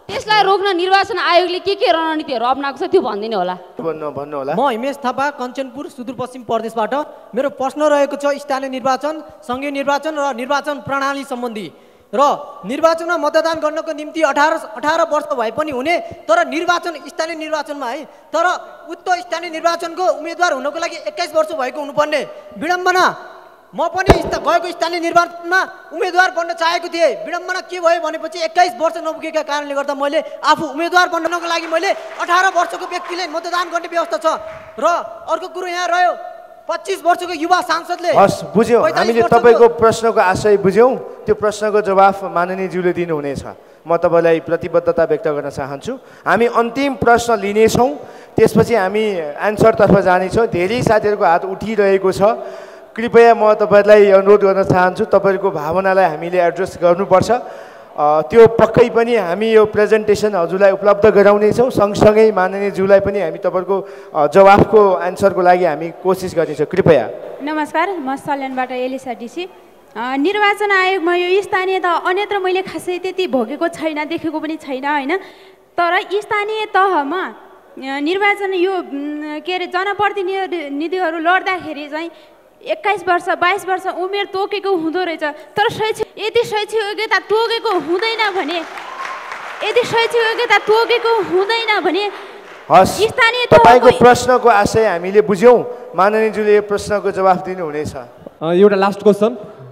त्यसलाई रोक्न निर्वाचन आयोगले के के रणनीतिहरू अप्नाएको छ त्यो भनिदिनु होला। भन्नु भन्नु होला। म हिमेश थापा कञ्चनपुर सुदूरपश्चिम प्रदेशबाट। मेरो प्रश्न रहेको छ स्थानीय निर्वाचन, सङ्घीय निर्वाचन र निर्वाचन प्रणाली सम्बन्धी। र निर्वाचनमा मतदान गर्नको निम्ति अठार अठार वर्ष भए पनि हुने, तर निर्वाचन स्थानीय निर्वाचनमा है, तर उक्त स्थानीय निर्वाचनको उम्मेदवार हुनको लागि एक्काइस वर्ष भएको हुनुपर्ने विडम्बना। म पनि गएको स्थानीय निर्वाचनमा उम्मेदवार बन्न चाहेको थिएँ। विडम्बना के भयो भनेपछि एक्काइस वर्ष नपुगेका कारणले गर्दा मैले आफू उम्मेदवार बन्नको लागि मैले अठार वर्षको व्यक्तिले मतदान गर्ने व्यवस्था छ। र अर्को कुरो यहाँ रह्यो पच्चिस वर्षको युवा सांसदले। हस् बुझ्यौँ, हामीले तपाईँको प्रश्नको आशय बुझ्यौँ। त्यो प्रश्नको जवाफ माननीयज्यूले दिनुहुनेछ। म तपाईँलाई प्रतिबद्धता व्यक्त गर्न चाहन्छु। हामी अन्तिम प्रश्न लिनेछौँ, त्यसपछि हामी एन्सरतर्फ जानेछौँ। धेरै साथीहरूको हात उठिरहेको छ। कृपया म तपाईँलाई अनुरोध गर्न चाहन्छु, तपाईँहरूको भावनालाई हामीले एड्रेस गर्नुपर्छ। त्यो पक्कै पनि हामी यो प्रेजेन्टेसन हजुरलाई उपलब्ध गराउनेछौँ। सँगसँगै माननीयज्यूलाई पनि हामी तपाईँको जवाफको एन्सरको लागि हामी कोसिस गर्नेछौँ। कृपया। नमस्कार, म सल्यानबाट एलिसा डिसी। निर्वाचन आयोगमा यो स्थानीय तह अन्यत्र मैले खासै त्यति भोगेको छैन, देखेको पनि छैन होइन। तर स्थानीय तहमा निर्वाचन यो के अरे जनप्रतिनिधिहरू लड्दाखेरि चाहिँ एक्काइस वर्ष बाइस वर्ष उमेर तोकेको हुँदो रहेछ। तर शैक्षिक यदि शैक्षिक योग्यता तोकेको हुँदैन भने यदि शैक्षिक योग्यता तोकेको हुँदैन भने स्थानीय तपाईँको प्रश्नको आशय हामीले बुझ्यौँ। माननीयज्यूले यो प्रश्नको जवाफ दिनुहुनेछ। एउटा लास्ट क्वेसन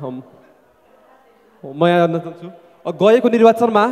म यहाँ गर्न चाहन्छु। गएको निर्वाचनमा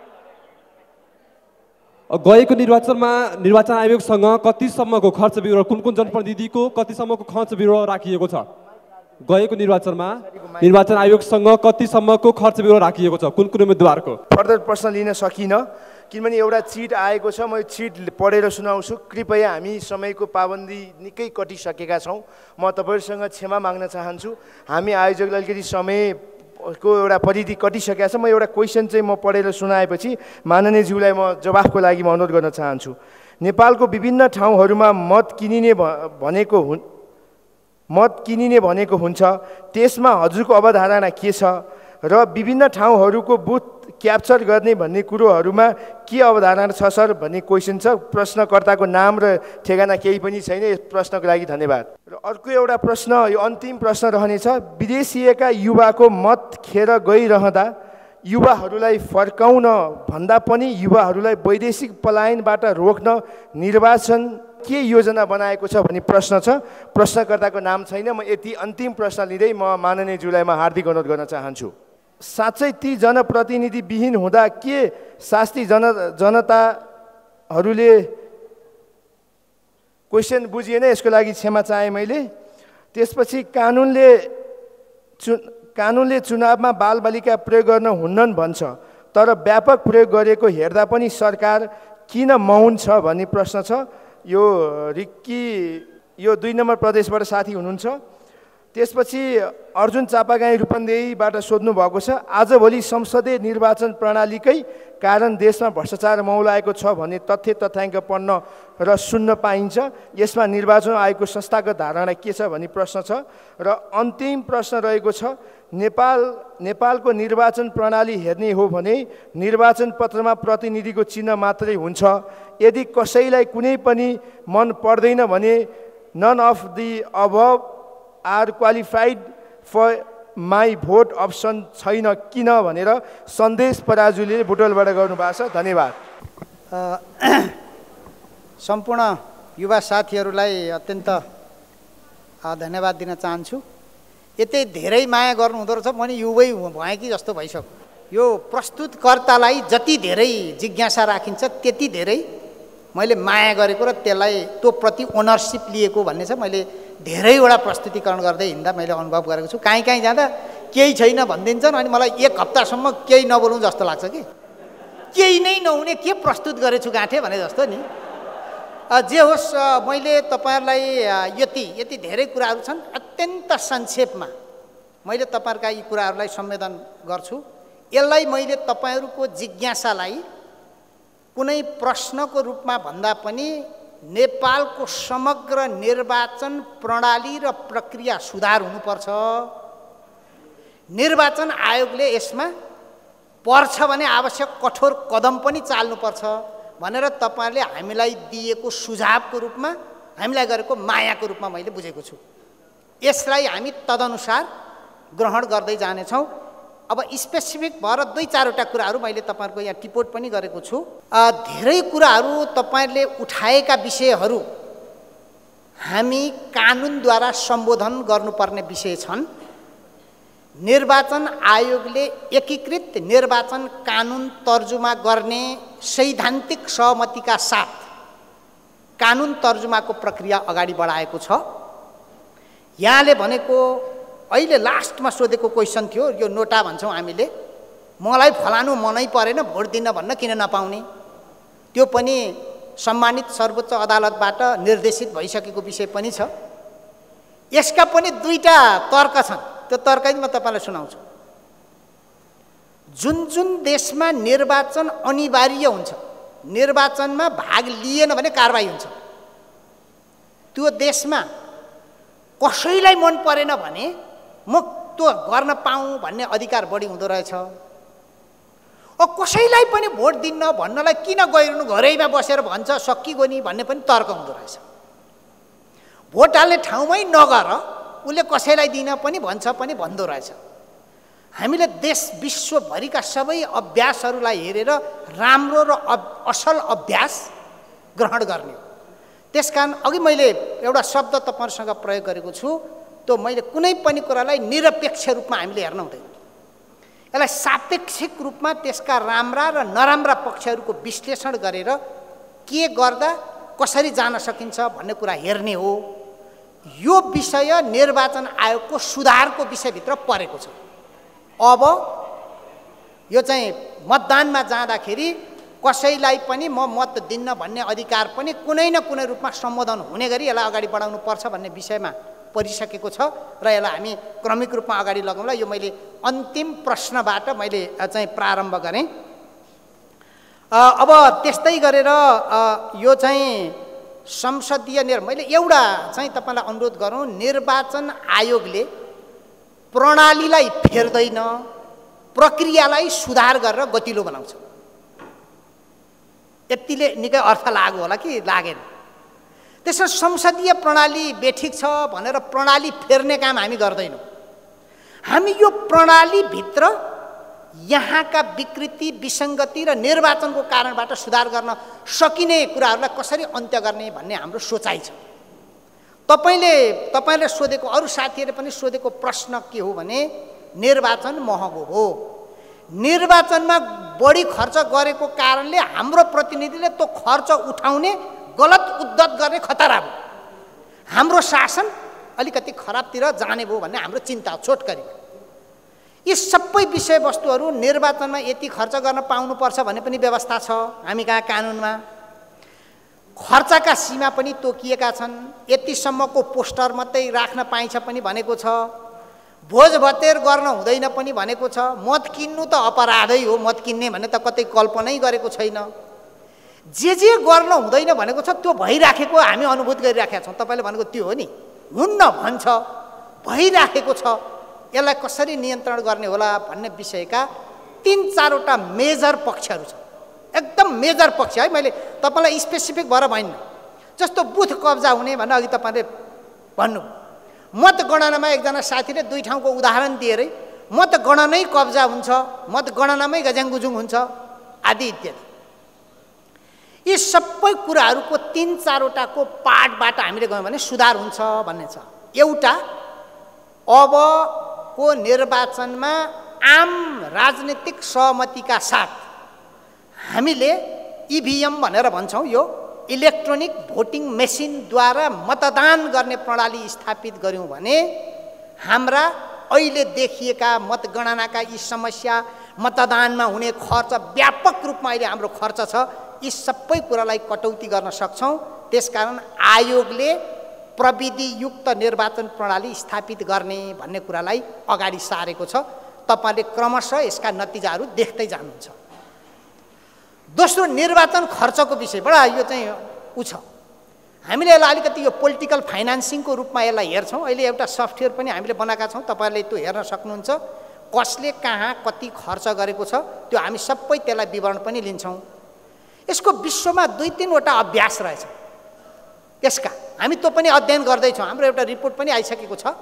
गएको निर्वाचनमा निर्वाचन आयोगसँग कतिसम्मको खर्च विवरण, कुन कुन जनप्रतिनिधिको कतिसम्मको खर्च विवरण राखिएको छ? गएको निर्वाचनमा निर्वाचन आयोगसँग कतिसम्मको खर्च विवरण राखिएको छ, कुन कुन उम्मेदवारको? फर्दर प्रश्न लिन सकिनँ किनभने एउटा चिट आएको छ। म यो चिट पढेर सुनाउँछु। कृपया हामी समयको पाबन्दी निकै कटिसकेका छौँ। म तपाईँहरूसँग क्षमा माग्न चाहन्छु। हामी आयोजकले अलिकति समय को एउटा परिधि कटिसकेको छ। म एउटा क्वेसन चाहिँ म पढेर सुनाएपछि माननीयज्यूलाई म जवाफको लागि म अनुरोध गर्न चाहन्छु। नेपालको विभिन्न ठाउँहरूमा मत किनिने भनेको हुन् मत किनिने भनेको हुन्छ, त्यसमा हजुरको अवधारणा के छ? र विभिन्न ठाउँहरूको बुथ क्याप्चर गर्ने भन्ने कुरोहरूमा के अवधारणा छ सर भन्ने क्वेसन छ। प्रश्नकर्ताको नाम र ठेगाना केही पनि छैन। यस प्रश्नको लागि धन्यवाद। र अर्को एउटा प्रश्न, यो अन्तिम प्रश्न रहनेछ। विदेशिएका युवाको मत खेर गइरहँदा युवाहरूलाई फर्काउन भन्दा पनि युवाहरूलाई वैदेशिक पलायनबाट रोक्न निर्वाचन के योजना बनाएको छ भन्ने प्रश्न छ। प्रश्नकर्ताको नाम छैन। म यति अन्तिम प्रश्न लिँदै म माननीयज्यूलाई म हार्दिक अनुरोध गर्न चाहन्छु। साँच्चै ती जनप्रतिनिधि विहीन हुँदा के शास्त्री जन जनताहरूले क्वेसन बुझिएन, यसको लागि क्षमा चाहेँ मैले। त्यसपछि कानुनले चु कानुनले चुनावमा बालबालिका प्रयोग गर्न हुन्नन् भन्छ, तर व्यापक प्रयोग गरेको हेर्दा पनि सरकार किन मौन छ भन्ने प्रश्न छ। यो रिक्की यो दुई नम्बर प्रदेशबाट साथी हुनुहुन्छ। त्यसपछि अर्जुन चापागाई रूपन्देहीबाट सोध्नु भएको छ। आजभोलि संसदीय निर्वाचन प्रणालीकै कारण देशमा भ्रष्टाचार मौलाएको छ भन्ने तथ्य तथ्याङ्क पढ्न र सुन्न पाइन्छ। यसमा निर्वाचन आयोगको संस्थागत धारणा के छ भन्ने प्रश्न छ। र अन्तिम प्रश्न रहेको छ, नेपाल नेपालको निर्वाचन प्रणाली हेर्ने हो भने निर्वाचन पत्रमा प्रतिनिधिको चिन्ह मात्रै हुन्छ। यदि कसैलाई कुनै पनि मन पर्दैन भने none of the above are qualified for my vote option छैन किन भनेर सन्देश पराजुले बुटोलबाट गर्नुभएको छ। धन्यवाद। सम्पूर्ण युवा साथीहरूलाई अत्यन्त धन्यवाद दिन चाहन्छु। यति धेरै माया गर्नुहुँदो रहेछ, म नि युवै भएँ कि जस्तो भइसक्यो। यो प्रस्तुतकर्तालाई जति धेरै जिज्ञासा राखिन्छ त्यति धेरै मैले माया गरेको र त्यसलाई त्यो प्रति ओनरसिप लिएको भन्ने छ। मैले धेरैवटा प्रस्तुतिकरण गर्दै हिँड्दा मैले अनुभव गरेको छु। काहीँ काहीँ जाँदा केही छैन भनिदिन्छन् अनि मलाई एक हप्तासम्म केही नबोलौँ जस्तो लाग्छ कि केही नै नहुने के प्रस्तुत गरेछु गाँठे भने जस्तो नि। जे होस्, मैले तपाईँहरूलाई यति यति धेरै कुराहरू छन्। अत्यन्त संक्षेपमा मैले तपाईँहरूका यी कुराहरूलाई सम्बोधन गर्छु। यसलाई मैले तपाईँहरूको जिज्ञासालाई कुनै प्रश्नको रूपमा भन्दा पनि नेपालको समग्र निर्वाचन प्रणाली र प्रक्रिया सुधार हुनुपर्छ। निर्वाचन आयोगले यसमा पर्छ भने आवश्यक कठोर कदम पनि चाल्नुपर्छ भनेर तपाईँहरूले हामीलाई दिएको सुझावको रूपमा हामीलाई गरेको मायाको रूपमा मैले बुझेको छु। यसलाई हामी तदनुसार ग्रहण गर्दै जानेछौँ। अब स्पेसिफिक भएर दुई चारवटा कुराहरू मैले तपाईँहरूको यहाँ टिपोट पनि गरेको छु। धेरै कुराहरू तपाईँहरूले उठाएका विषयहरू हामी कानुनद्वारा सम्बोधन गर्नुपर्ने विषय छन्। निर्वाचन आयोगले एकीकृत निर्वाचन कानुन तर्जुमा गर्ने सैद्धान्तिक सहमतिका साथ कानुन तर्जुमाको प्रक्रिया अगाडि बढाएको छ। यहाँले भनेको अहिले लास्टमा सोधेको क्वेसन थियो, यो नोटा भन्छौँ हामीले, मलाई फलानु मनै परेन भोट दिन भन्न किन नपाउने, त्यो पनि सम्मानित सर्वोच्च अदालतबाट निर्देशित भइसकेको विषय पनि छ। यसका पनि दुईटा तर्क छन्, त्यो तर्क म तपाईँलाई सुनाउँछु। जुन जुन देशमा निर्वाचन अनिवार्य हुन्छ, निर्वाचनमा भाग लिएन भने कारबाही हुन्छ, त्यो देशमा कसैलाई मन परेन भने म त्यो गर्न पाऊँ भन्ने अधिकार बढी हुँदो रहेछ। ओ कसैलाई पनि भोट दिन्न भन्नलाई किन गइरहनु, घरैमा बसेर भन्छ सकिगयो नि भन्ने पनि तर्क हुँदो रहेछ। भोट हाल्ने ठाउँमै नगर उसले कसैलाई दिन पनि भन्छ पनि भन्दो रहेछ। हामीले देश विश्वभरिका सबै अभ्यासहरूलाई हेरेर राम्रो र असल अभ्यास ग्रहण गर्ने हो। त्यसकारण अघि मैले एउटा शब्द तपाईँहरूसँग प्रयोग गरेको छु, त्यो मैले कुनै पनि कुरालाई निरपेक्ष रूपमा हामीले हेर्न हुँदैन, यसलाई सापेक्षिक रूपमा त्यसका राम्रा र नराम्रा पक्षहरूको विश्लेषण गरेर के गर्दा कसरी जान सकिन्छ भन्ने कुरा हेर्ने हो। यो विषय निर्वाचन आयोगको सुधारको विषयभित्र परेको छ। अब यो चाहिँ मतदानमा जाँदाखेरि कसैलाई पनि म मत दिन्न भन्ने अधिकार पनि कुनै न कुनै रूपमा सम्बोधन हुने गरी यसलाई अगाडि बढाउनु पर्छ भन्ने विषयमा परिसकेको छ र यसलाई हामी क्रमिक रूपमा अगाडि लगाउँला। यो मैले अन्तिम प्रश्नबाट मैले चाहिँ प्रारम्भ गरेँ। अब त्यस्तै गरेर यो चाहिँ संसदीय निर् मैले एउटा चाहिँ तपाईँलाई अनुरोध गरौँ, निर्वाचन आयोगले प्रणालीलाई फेर्दैन, प्रक्रियालाई सुधार गरेर गतिलो बनाउँछ। यतिले निकै अर्थ लाग्यो होला कि लागेन। त्यसो संसदीय प्रणाली बेठिक छ भनेर प्रणाली फेर्ने काम हामी गर्दैनौँ। हामी यो प्रणालीभित्र यहाँका विकृति विसङ्गति र निर्वाचनको कारणबाट सुधार गर्न सकिने कुराहरूलाई कसरी अन्त्य गर्ने भन्ने हाम्रो सोचाइ छ। तपाईँले तपाईँले सोधेको, अरू साथीहरूले पनि सोधेको प्रश्न के हो भने निर्वाचन महँगो हो, निर्वाचनमा बढी खर्च गरेको कारणले हाम्रो प्रतिनिधिले त्यो खर्च उठाउने गलत उद्धत गर्ने खतरा भयो, हाम्रो शासन अलिकति खराबतिर जाने भयो भन्ने हाम्रो चिन्ता छोटकरी। यी सबै विषयवस्तुहरू निर्वाचनमा यति खर्च गर्न पाउनुपर्छ भन्ने पनि व्यवस्था छ हामी कहाँ कानुनमा। खर्चका सीमा पनि तोकिएका छन्, यतिसम्मको पोस्टर मात्रै राख्न पाइन्छ पनि भनेको छ, भोज भतेर गर्न हुँदैन पनि भनेको छ। मत किन्नु त अपराधै हो, मत किन्ने भने त कतै कल्पनै गरेको छैन। जे जे गर्न हुँदैन भनेको छ त्यो भइराखेको हामी अनुभूत गरिराखेका छौँ। तपाईँले भनेको त्यो हो नि, हुन्न भन्छ, भइराखेको छ। यसलाई कसरी नियन्त्रण गर्ने होला भन्ने विषयका तीन चारवटा मेजर पक्षहरू छ, एकदम मेजर पक्ष है। मैले तपाईँलाई स्पेसिफिक भएर भनिनँ। जस्तो बुथ कब्जा हुने भनेर अघि तपाईँले भन्नु, मतगणनामा एकजना साथीले दुई ठाउँको उदाहरण दिएरै मतगणनै कब्जा हुन्छ, मतगणनामै गज्याङगुजुङ हुन्छ आदि इत्यादि। यी सबै कुराहरूको तीन चारवटाको पार्टबाट हामीले गयौँ भने सुधार हुन्छ भन्ने छ। एउटा, अबको निर्वाचनमा आम राजनीतिक सहमतिका साथ हामीले इभिएम भनेर भन्छौँ, यो इलेक्ट्रोनिक भोटिङ मेसिनद्वारा मतदान गर्ने प्रणाली स्थापित गऱ्यौँ भने हाम्रा अहिले देखिएका मतगणनाका यी समस्या, मतदानमा हुने खर्च, व्यापक रूपमा अहिले हाम्रो खर्च छ, यी सबै कुरालाई कटौती गर्न सक्छौँ। त्यसकारण आयोगले प्रविधियुक्त निर्वाचन प्रणाली स्थापित गर्ने भन्ने कुरालाई अगाडि सारेको छ। तपाईँले क्रमशः यसका नतिजाहरू देख्दै जानुहुन्छ। दोस्रो, निर्वाचन खर्चको विषयबाट यो चाहिँ उ छ, हामीले यसलाई अलिकति यो पोलिटिकल फाइनेन्सिङको रूपमा यसलाई हेर्छौँ। अहिले एउटा सफ्टवेयर पनि हामीले बनाएका छौँ, तपाईँहरूले त्यो हेर्न सक्नुहुन्छ। कसले कहाँ कति खर्च गरेको छ त्यो हामी सबै त्यसलाई विवरण पनि लिन्छौँ। यसको विश्वमा दुई तीनवटा अभ्यास रहेछ यसका, हामी त्यो पनि अध्ययन गर्दैछौँ, हाम्रो एउटा रिपोर्ट पनि आइसकेको छ।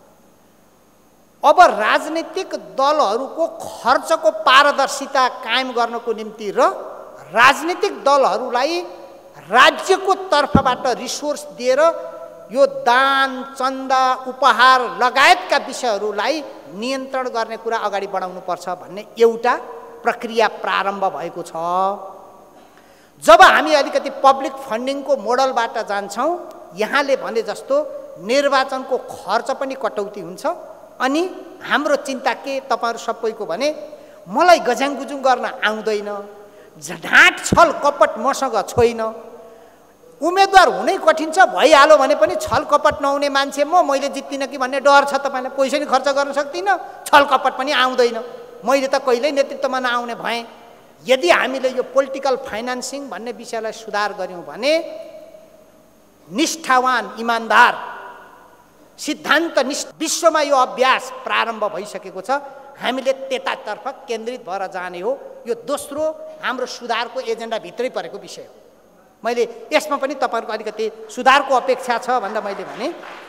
अब राजनीतिक दलहरूको खर्चको पारदर्शिता कायम गर्नको निम्ति र राजनीतिक दलहरूलाई राज्यको तर्फबाट रिसोर्स दिएर यो दान चन्दा उपहार लगायतका विषयहरूलाई नियन्त्रण गर्ने कुरा अगाडि बढाउनुपर्छ भन्ने एउटा प्रक्रिया प्रारम्भ भएको छ। जब हामी अलिकति पब्लिक फन्डिङको मोडलबाट जान्छौँ, यहाँले भने जस्तो निर्वाचनको खर्च पनि कटौती हुन्छ। अनि हाम्रो चिन्ता के तपाईँहरू सबैको भने मलाई गज्याङगुजुङ गर्न आउँदैन, ढाँट छल कपट मसँग छैन, उम्मेदवार हुनै कठिन छ, भइहाल्यो भने पनि छल कपट नहुने मान्छे म, मैले जित्दिनँ कि भन्ने डर छ तपाईँलाई, पैसा नि खर्च गर्न सक्दिनँ, छल कपट पनि आउँदैन, मैले त कहिल्यै नेतृत्वमा नआउने भएँ। यदि हामीले यो पोलिटिकल फाइनेन्सिङ भन्ने विषयलाई सुधार गऱ्यौँ भने निष्ठावान इमान्दार सिद्धान्त निष्ठ विश्वमा यो अभ्यास प्रारम्भ भइसकेको छ, हामीले त्यतातर्फ केन्द्रित भएर जाने हो। यो दोस्रो हाम्रो सुधारको एजेन्डाभित्रै परेको विषय हो। मैले यसमा पनि तपाईँहरूको अलिकति सुधारको अपेक्षा छ भन्दा मैले भने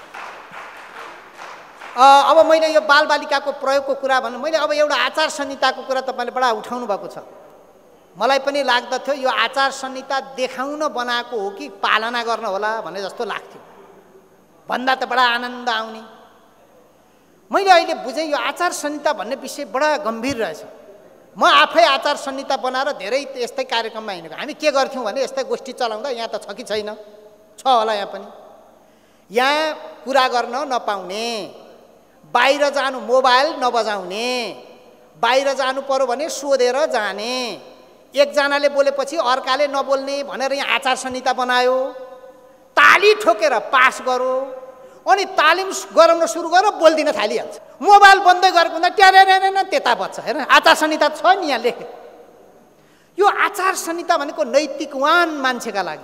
अब मैले यो बालबालिकाको प्रयोगको कुरा भन्नु, मैले अब एउटा आचार संहिताको कुरा तपाईँले बडा उठाउनु भएको छ। मलाई पनि लाग्दथ्यो यो आचार संहिता देखाउन बनाएको हो कि पालना गर्न होला भन्ने जस्तो लाग्थ्यो, भन्दा त बडा आनन्द आउने। मैले अहिले बुझेँ यो आचार संहिता भन्ने विषय बडा गम्भीर रहेछ। म आफै आचार संहिता बनाएर धेरै यस्तै कार्यक्रममा हिँडेको, हामी के गर्थ्यौँ भने यस्तै गोष्ठी चलाउँदा यहाँ त छ कि छैन, छ होला यहाँ पनि, यहाँ कुरा गर्न नपाउने, बाहिर जानु मोबाइल नबजाउने, बाहिर जानु पर्यो भने सोधेर जाने, एकजनाले बोलेपछि अर्काले नबोल्ने भनेर यहाँ आचार संहिता बनायो। ताली ठोकेर पास गरो, अनि तालिम गराउन सुरु गरेर बोल्दिन थालिहाल्छ, मोबाइल बन्दै गरेको हुँदा ट्यारेरेन त्यता बच्छ। हेर्नु आचार संहिता छ नि यहाँ लेखे। यो आचार संहिता भनेको नैतिकवान मान्छेका लागि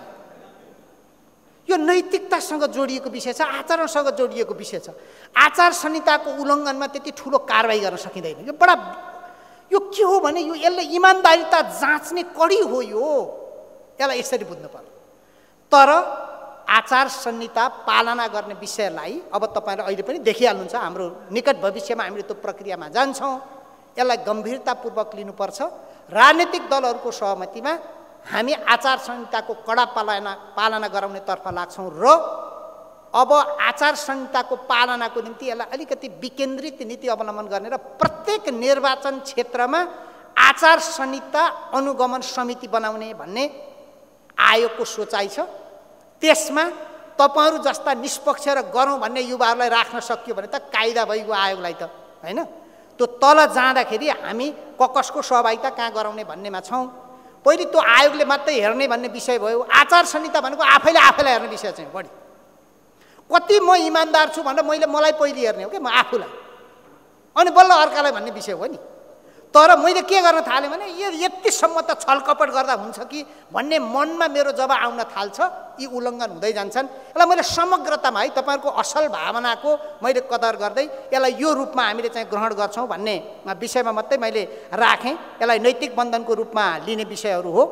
यो नैतिकतासँग जोडिएको विषय छ, आचरणसँग जोडिएको विषय छ। आचार संहिताको उल्लङ्घनमा त्यति ठुलो कारबाही गर्न सकिँदैन। यो बडा यो के हो भने यो यसले इमान्दारिता जाँच्ने कडी हो, यो यसलाई यसरी बुझ्नु पर्छ। तर आचार संहिता पालना गर्ने विषयलाई अब तपाईँले अहिले पनि देखिहाल्नुहुन्छ, हाम्रो निकट भविष्यमा हामीले त्यो प्रक्रियामा जान्छौँ। यसलाई गम्भीरतापूर्वक लिनुपर्छ। राजनीतिक दलहरूको सहमतिमा हामी आचार संहिताको कडा पालना पालना गराउनेतर्फ लाग्छौँ र अब आचार संहिताको पालनाको निम्ति यसलाई अलिकति विकेन्द्रित नीति अवलम्बन गर्ने र प्रत्येक निर्वाचन क्षेत्रमा आचार संहिता अनुगमन समिति बनाउने भन्ने आयोगको सोचाइ छ। त्यसमा तपाईँहरू जस्ता निष्पक्ष र गरौँ भन्ने युवाहरूलाई राख्न सकियो भने त कायदा भइगयो आयोगलाई त, होइन? त्यो तल जाँदाखेरि हामी ककसको सहभागिता कहाँ गराउने भन्नेमा छौँ। पहिले त्यो आयोगले मात्रै हेर्ने भन्ने विषय भयो। आचार संहिता भनेको आफैले आफैलाई हेर्ने विषय चाहिँ बढी। कति म इमान्दार छु भनेर मैले मलाई पहिले हेर्ने हो कि म आफूलाई, अनि बल्ल अर्कालाई भन्ने विषय हो नि। तर मैले के गर्न थालेँ भने यो यतिसम्म त छलकपट गर्दा हुन्छ कि भन्ने मनमा मेरो जब आउन थाल्छ, यी उल्लङ्घन हुँदै जान्छन्। यसलाई मैले समग्रतामा है तपाईँहरूको असल भावनाको मैले कदर गर्दै यसलाई यो रूपमा हामीले चाहिँ ग्रहण गर्छौँ भन्ने विषयमा मात्रै मैले राखेँ। यसलाई नैतिक बन्धनको रूपमा लिने विषयहरू हो।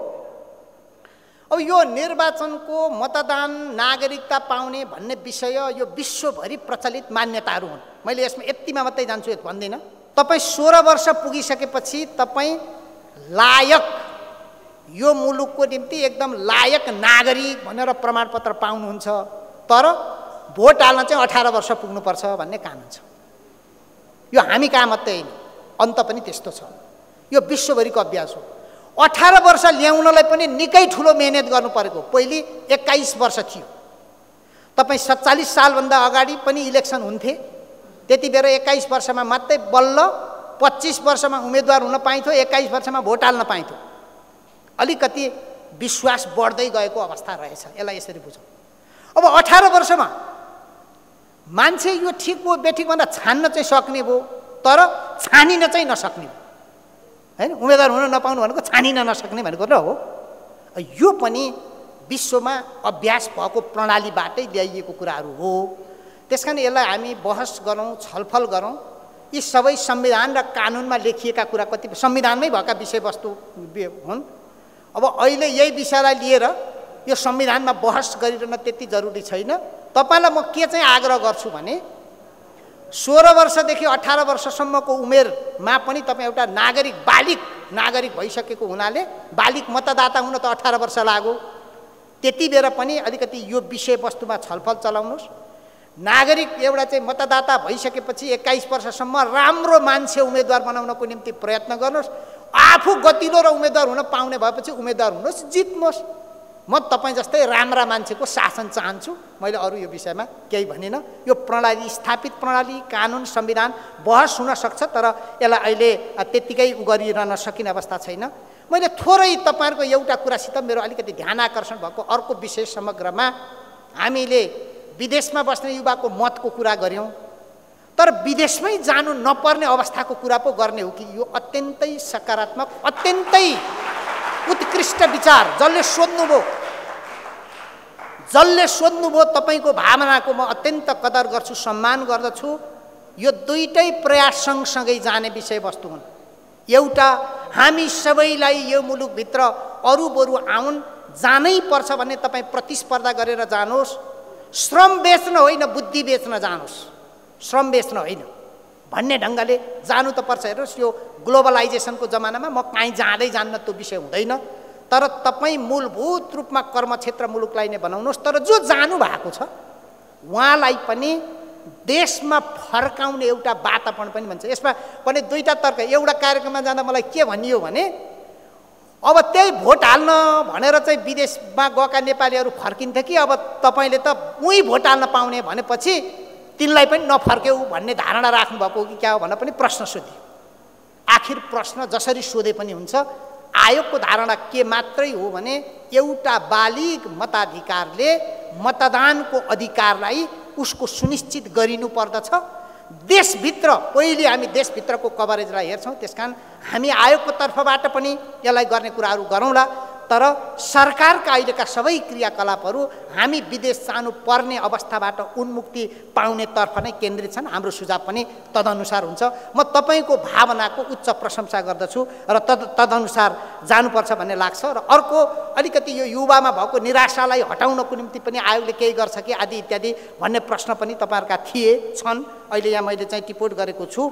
अब यो निर्वाचनको मतदान नागरिकता पाउने भन्ने विषय यो विश्वभरि प्रचलित मान्यताहरू हुन्। मैले यसमा यतिमा मात्रै जान्छु यति भन्दिनँ। तपाईँ सोह्र वर्ष पुगिसकेपछि तपाईँ लायक, यो मुलुकको निम्ति एकदम लायक नागरिक भनेर प्रमाणपत्र पाउनुहुन्छ। तर भोट हाल्न चाहिँ अठार वर्ष पुग्नुपर्छ भन्ने कानुन छ। यो हामी कहाँ मात्रै होइन, अन्त पनि त्यस्तो छ। यो विश्वभरिको अभ्यास हो। अठार वर्ष ल्याउनलाई पनि निकै ठुलो मेहनत गर्नु परेको। पहिले एक्काइस वर्ष थियो। तपाईँ सत्तालिस सालभन्दा अगाडि पनि इलेक्सन हुन्थे, त्यति बेला एक्काइस वर्षमा मात्रै बल्ल पच्चिस वर्षमा उम्मेदवार हुन पाइन्थ्यो, एक्काइस वर्षमा भोट हाल्न पाइन्थ्यो। अलिकति विश्वास बढ्दै गएको अवस्था रहेछ। यसलाई यसरी बुझौँ। अब अठार वर्षमा मान्छे यो ठिक भयो बेठिक भन्दा छान्न चाहिँ सक्ने भयो, तर छानिन चाहिँ नसक्ने भयो, होइन? उम्मेदवार हुन नपाउनु भनेको छानिन नसक्ने भनेको र हो। यो पनि विश्वमा अभ्यास भएको प्रणालीबाटै ल्याइएको कुराहरू हो। त्यस कारण यसलाई हामी बहस गरौँ, छलफल गरौँ। यी सबै संविधान र कानुनमा लेखिएका कुरा कति संविधानमै भएका विषयवस्तु हुन्। अब अहिले यही विषयलाई लिएर यो संविधानमा बहस गरिरहन त्यति जरुरी छैन। तपाईँलाई म के चाहिँ आग्रह गर्छु भने सोह्र वर्षदेखि अठार वर्षसम्मको उमेरमा पनि तपाईँ एउटा नागरिक बालिक नागरिक भइसकेको हुनाले बालिक मतदाता हुन त अठार वर्ष लाग्यो। त्यति बेर पनि अलिकति यो विषयवस्तुमा छलफल चलाउनुहोस्। नागरिक एउटा चाहिँ मतदाता भइसकेपछि एक्काइस वर्षसम्म राम्रो मान्छे उम्मेदवार बनाउनको निम्ति प्रयत्न गर्नुहोस्। आफू गतिलो र उम्मेदवार हुन पाउने भएपछि उम्मेदवार हुनुहोस्, जित्नुहोस्। म तपाईँ जस्तै राम्रा मान्छेको शासन चाहन्छु। मैले अरू यो विषयमा केही भनिनँ। यो प्रणाली स्थापित प्रणाली कानुन संविधान बहस हुन सक्छ, तर यसलाई अहिले त्यत्तिकै उ गरिरहन सकिने अवस्था छैन। मैले थोरै तपाईँहरूको एउटा कुरासित मेरो अलिकति ध्यान आकर्षण भएको अर्को विषय समग्रमा हामीले विदेशमा बस्ने युवाको मतको कुरा गऱ्यौँ, तर विदेशमै जानु नपर्ने अवस्थाको कुरा पो गर्ने हो कि? यो अत्यन्तै सकारात्मक अत्यन्तै उत्कृष्ट विचार। जसले सोध्नुभयो जसले सोध्नुभयो तपाईँको भावनाको म अत्यन्त कदर गर्छु, सम्मान गर्दछु। यो दुईटै प्रयास सँगसँगै जाने विषयवस्तु हुन्। एउटा हामी सबैलाई यो मुलुकभित्र अरू बरु आउन्, जानै पर्छ भने तपाईँ प्रतिस्पर्धा गरेर जानुहोस्। श्रम बेच्न होइन, बुद्धि बेच्न जानुहोस्। श्रम बेच्न होइन भन्ने ढङ्गले जानु त पर्छ। हेर्नुहोस्, यो ग्लोबलाइजेसनको जमानामा म कहीँ जाँदै जान्न त्यो विषय हुँदैन, तर तपाईँ मूलभूत रूपमा कर्मक्षेत्र मुलुकलाई नै बनाउनुहोस्। तर जो जानु भएको छ उहाँलाई पनि देशमा फर्काउने एउटा वातावरण पनि भन्छ। यसमा पनि दुईवटा तर्क। एउटा कार्यक्रममा जाँदा मलाई के भनियो भने अब त्यही भोट हाल्न भनेर चाहिँ विदेशमा गएका नेपालीहरू फर्किन्थे कि अब तपाईँले त उहीँ भोट हाल्न पाउने भनेपछि तिनलाई पनि नफर्क्यौ भन्ने धारणा राख्नुभएको हो कि क्या हो भनेर पनि प्रश्न सोधियो। आखिर प्रश्न जसरी सोधे पनि हुन्छ। आयोगको धारणा के मात्रै हो भने एउटा बालिग मताधिकारले मतदानको अधिकारलाई उसको सुनिश्चित गरिनु पर्दछ। देशभित्र पहिले हामी देशभित्रको कभरेजलाई हेर्छौँ, त्यसकारण हामी आयोगको तर्फबाट पनि यसलाई गर्ने कुराहरू गरौँला। तर सरकारका अहिलेका सबै क्रियाकलापहरू हामी विदेश जानु पर्ने अवस्थाबाट उन्मुक्ति पाउनेतर्फ नै केन्द्रित छन्। हाम्रो सुझाव पनि तदनुसार हुन्छ। म तपाईँको भावनाको उच्च प्रशंसा गर्दछु र तद तदनुसार जानुपर्छ भन्ने लाग्छ। र अर्को अलिकति यो युवामा भएको निराशालाई हटाउनको निम्ति पनि आयोगले केही गर्छ कि आदि इत्यादि भन्ने प्रश्न पनि तपाईँहरूका थिए छन्। अहिले यहाँ मैले चाहिँ टिपोट गरेको छु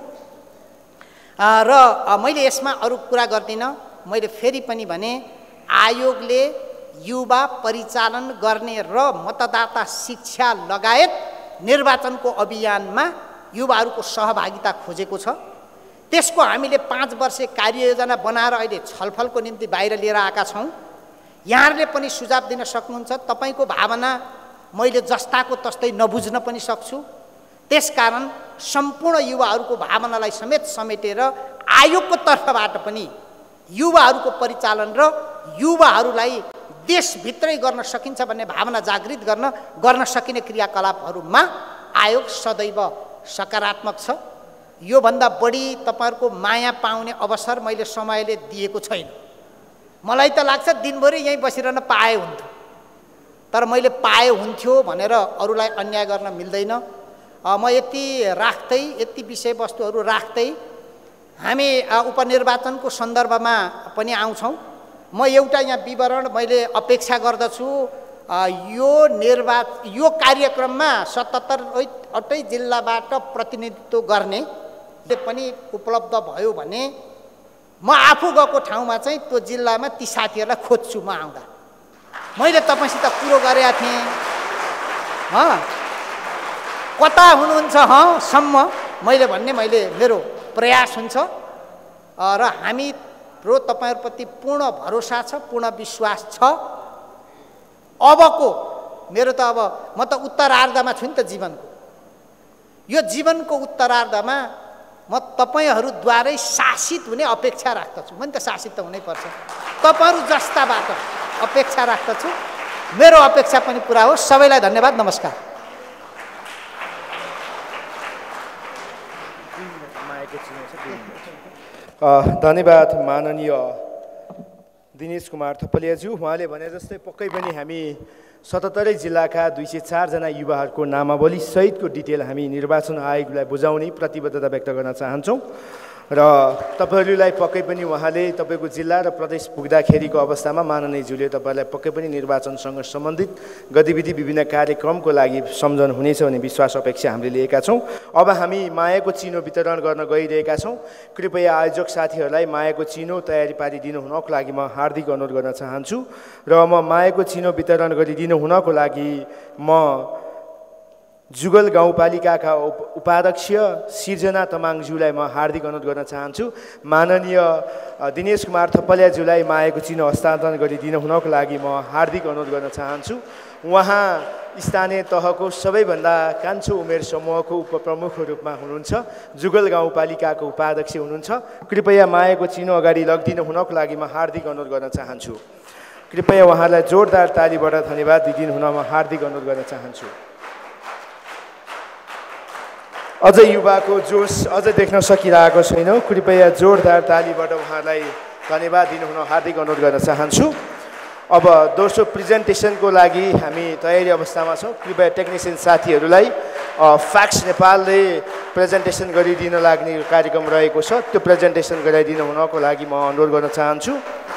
र मैले यसमा अरू कुरा गर्दिनँ। मैले फेरि पनि भने आयोगले युवा परिचालन गर्ने र मतदाता शिक्षा लगायत निर्वाचनको अभियानमा युवाहरूको सहभागिता खोजेको छ। त्यसको हामीले पाँच वर्षे कार्ययोजना बनाएर अहिले छलफलको निम्ति बाहिर लिएर आएका छौँ। यहाँहरूले पनि सुझाव दिन सक्नुहुन्छ। तपाईँको भावना मैले जस्ताको तस्तै नबुझ्न पनि सक्छु। त्यसकारण सम्पूर्ण युवाहरूको भावनालाई समेत समेटेर आयोगको तर्फबाट पनि युवाहरूको परिचालन र युवाहरूलाई देशभित्रै गर्न सकिन्छ भन्ने भावना जागृत गर्न गर्न सकिने क्रियाकलापहरूमा आयोग सदैव सकारात्मक छ। योभन्दा बढी तपाईँहरूको माया पाउने अवसर मैले समयले दिएको छैन। मलाई त लाग्छ दिनभरि यहीँ बसिरहन पाए हुन्थ्यो, तर मैले पाए हुन्थ्यो भनेर अरूलाई अन्याय गर्न मिल्दैन। म यति राख्दै यति विषयवस्तुहरू राख्दै हामी उपनिर्वाचनको सन्दर्भमा पनि आउँछौँ। म एउटा यहाँ विवरण मैले अपेक्षा गर्दछु। यो निर्वा यो कार्यक्रममा सतहत्तरवटै जिल्लाबाट प्रतिनिधित्व गर्ने पनि उपलब्ध भयो भने म आफू गएको ठाउँमा चाहिँ त्यो जिल्लामा ती साथीहरूलाई खोज्छु। म आउँदा मैले तपाईँसित कुरो गरेका थिएँ, कता हुनुहुन्छ हँ सम्म मैले भन्ने मैले मेरो प्रयास हुन्छ र हामीहरू तपाईँहरूप्रति पूर्ण भरोसा छ, पूर्ण विश्वास छ। अबको मेरो त अब म त उत्तरार्धमा छु नि त जीवनको। यो जीवनको उत्तरार्धमा म तपाईँहरूद्वारै शासित हुने अपेक्षा राख्दछु। म नि त शासित त हुनैपर्छ। तपाईँहरू जस्ताबाट अपेक्षा राख्दछु। मेरो अपेक्षा पनि पुरा होस्। सबैलाई धन्यवाद। नमस्कार। धन्यवाद माननीय दिनेश कुमार थपलियाज्यू, उहाँले भने जस्तै पक्कै पनि हामी सतहत्तरै जिल्लाका दुई सय चारजना युवाहरूको नामावली सहितको डिटेल हामी निर्वाचन आयोगलाई बुझाउने प्रतिबद्धता व्यक्त गर्न चाहन्छौँ र तपाईँहरूलाई पक्कै पनि उहाँले तपाईँको जिल्ला र प्रदेश पुग्दाखेरिको अवस्थामा माननीयज्यूले तपाईँलाई पक्कै पनि निर्वाचनसँग सम्बन्धित गतिविधि विभिन्न कार्यक्रमको लागि सम्झन हुनेछ भन्ने विश्वास अपेक्षा हामीले लिएका छौँ। अब हामी मायाको चिनो वितरण गर्न गइरहेका छौँ। कृपया आयोजक साथीहरूलाई मायाको चिनो तयारी पारिदिनु हुनको लागि म हार्दिक अनुरोध गर्न चाहन्छु र म मायाको चिनो वितरण गरिदिनु हुनको लागि म जुगल गाउँपालिकाका उपाध्यक्ष सिर्जना तमाङज्यूलाई म हार्दिक अनुरोध गर्न चाहन्छु। माननीय दिनेश कुमार थपलियाज्यूलाई मायाको चिनो हस्तान्तरण गरिदिनु हुनको लागि म हार्दिक अनुरोध गर्न चाहन्छु। उहाँ स्थानीय तहको सबैभन्दा कान्छो उमेर समूहको उपप्रमुखको रूपमा हुनुहुन्छ, जुगल गाउँपालिकाको उपाध्यक्ष हुनुहुन्छ। कृपया मायाको चिनो अगाडि लगिदिनु हुनको लागि म हार्दिक अनुरोध गर्न चाहन्छु। कृपया उहाँलाई जोरदार तालीबाट धन्यवाद दिइदिनु हुन म हार्दिक अनुरोध गर्न चाहन्छु। अझ युवाको जोस अझ देख्न सकिरहेको छैनौँ। कृपया जोरदार तालीबाट उहाँलाई धन्यवाद दिनुहुन हार्दिक अनुरोध गर्न चाहन्छु। अब दोस्रो प्रेजेन्टेसनको लागि हामी तयारी अवस्थामा छौँ। कृपया टेक्निसियन साथीहरूलाई फ्याक्स नेपालले प्रेजेन्टेसन गरिदिन लाग्ने कार्यक्रम रहेको छ, त्यो प्रेजेन्टेसन गराइदिनु हुनको लागि म अनुरोध गर्न चाहन्छु।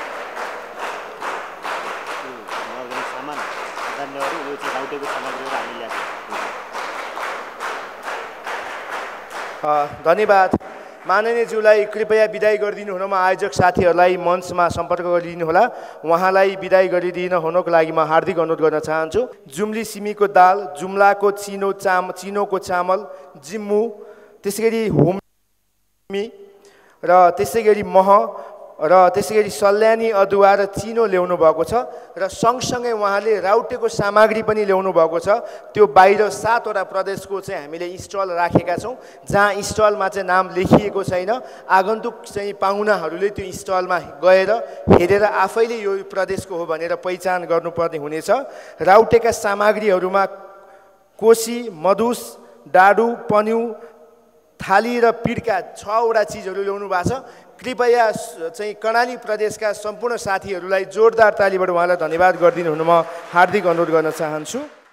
धन्यवाद। माननीयज्यूलाई कृपया विदाई गरिदिनु हुनमा आयोजक साथीहरूलाई मञ्चमा सम्पर्क गरिदिनु होला। उहाँलाई विदाई गरिदिन हुनको लागि म हार्दिक अनुरोध गर्न चाहन्छु। जुम्ली सिमीको दाल, जुम्लाको चिनो चाम चिनोको चामल, जिम्मु, त्यसै गरी होमी र त्यसै गरी मह र त्यसै गरी सल्यानी अदुवा र चिनो ल्याउनु भएको छ र सँगसँगै उहाँले राउटेको सामग्री पनि ल्याउनु भएको छ। त्यो बाहिर सातवटा प्रदेशको चाहिँ हामीले स्टल राखेका छौँ, जहाँ स्टलमा चाहिँ नाम लेखिएको छैन। आगन्तुक चाहिँ पाहुनाहरूले त्यो स्टलमा गएर हेरेर आफैले यो प्रदेशको हो भनेर पहिचान गर्नुपर्ने हुनेछ। राउटेका सामग्रीहरूमा कोसी, मधुस, डाडु, पन्यु, थाली र पिड्का छवटा चिजहरू ल्याउनु भएको छ। कृपया चाहिँ कर्णाली प्रदेशका सम्पूर्ण साथीहरूलाई जोरदार तालीबाट उहाँलाई धन्यवाद गरिदिनु हुन म हार्दिक अनुरोध गर्न चाहन्छु।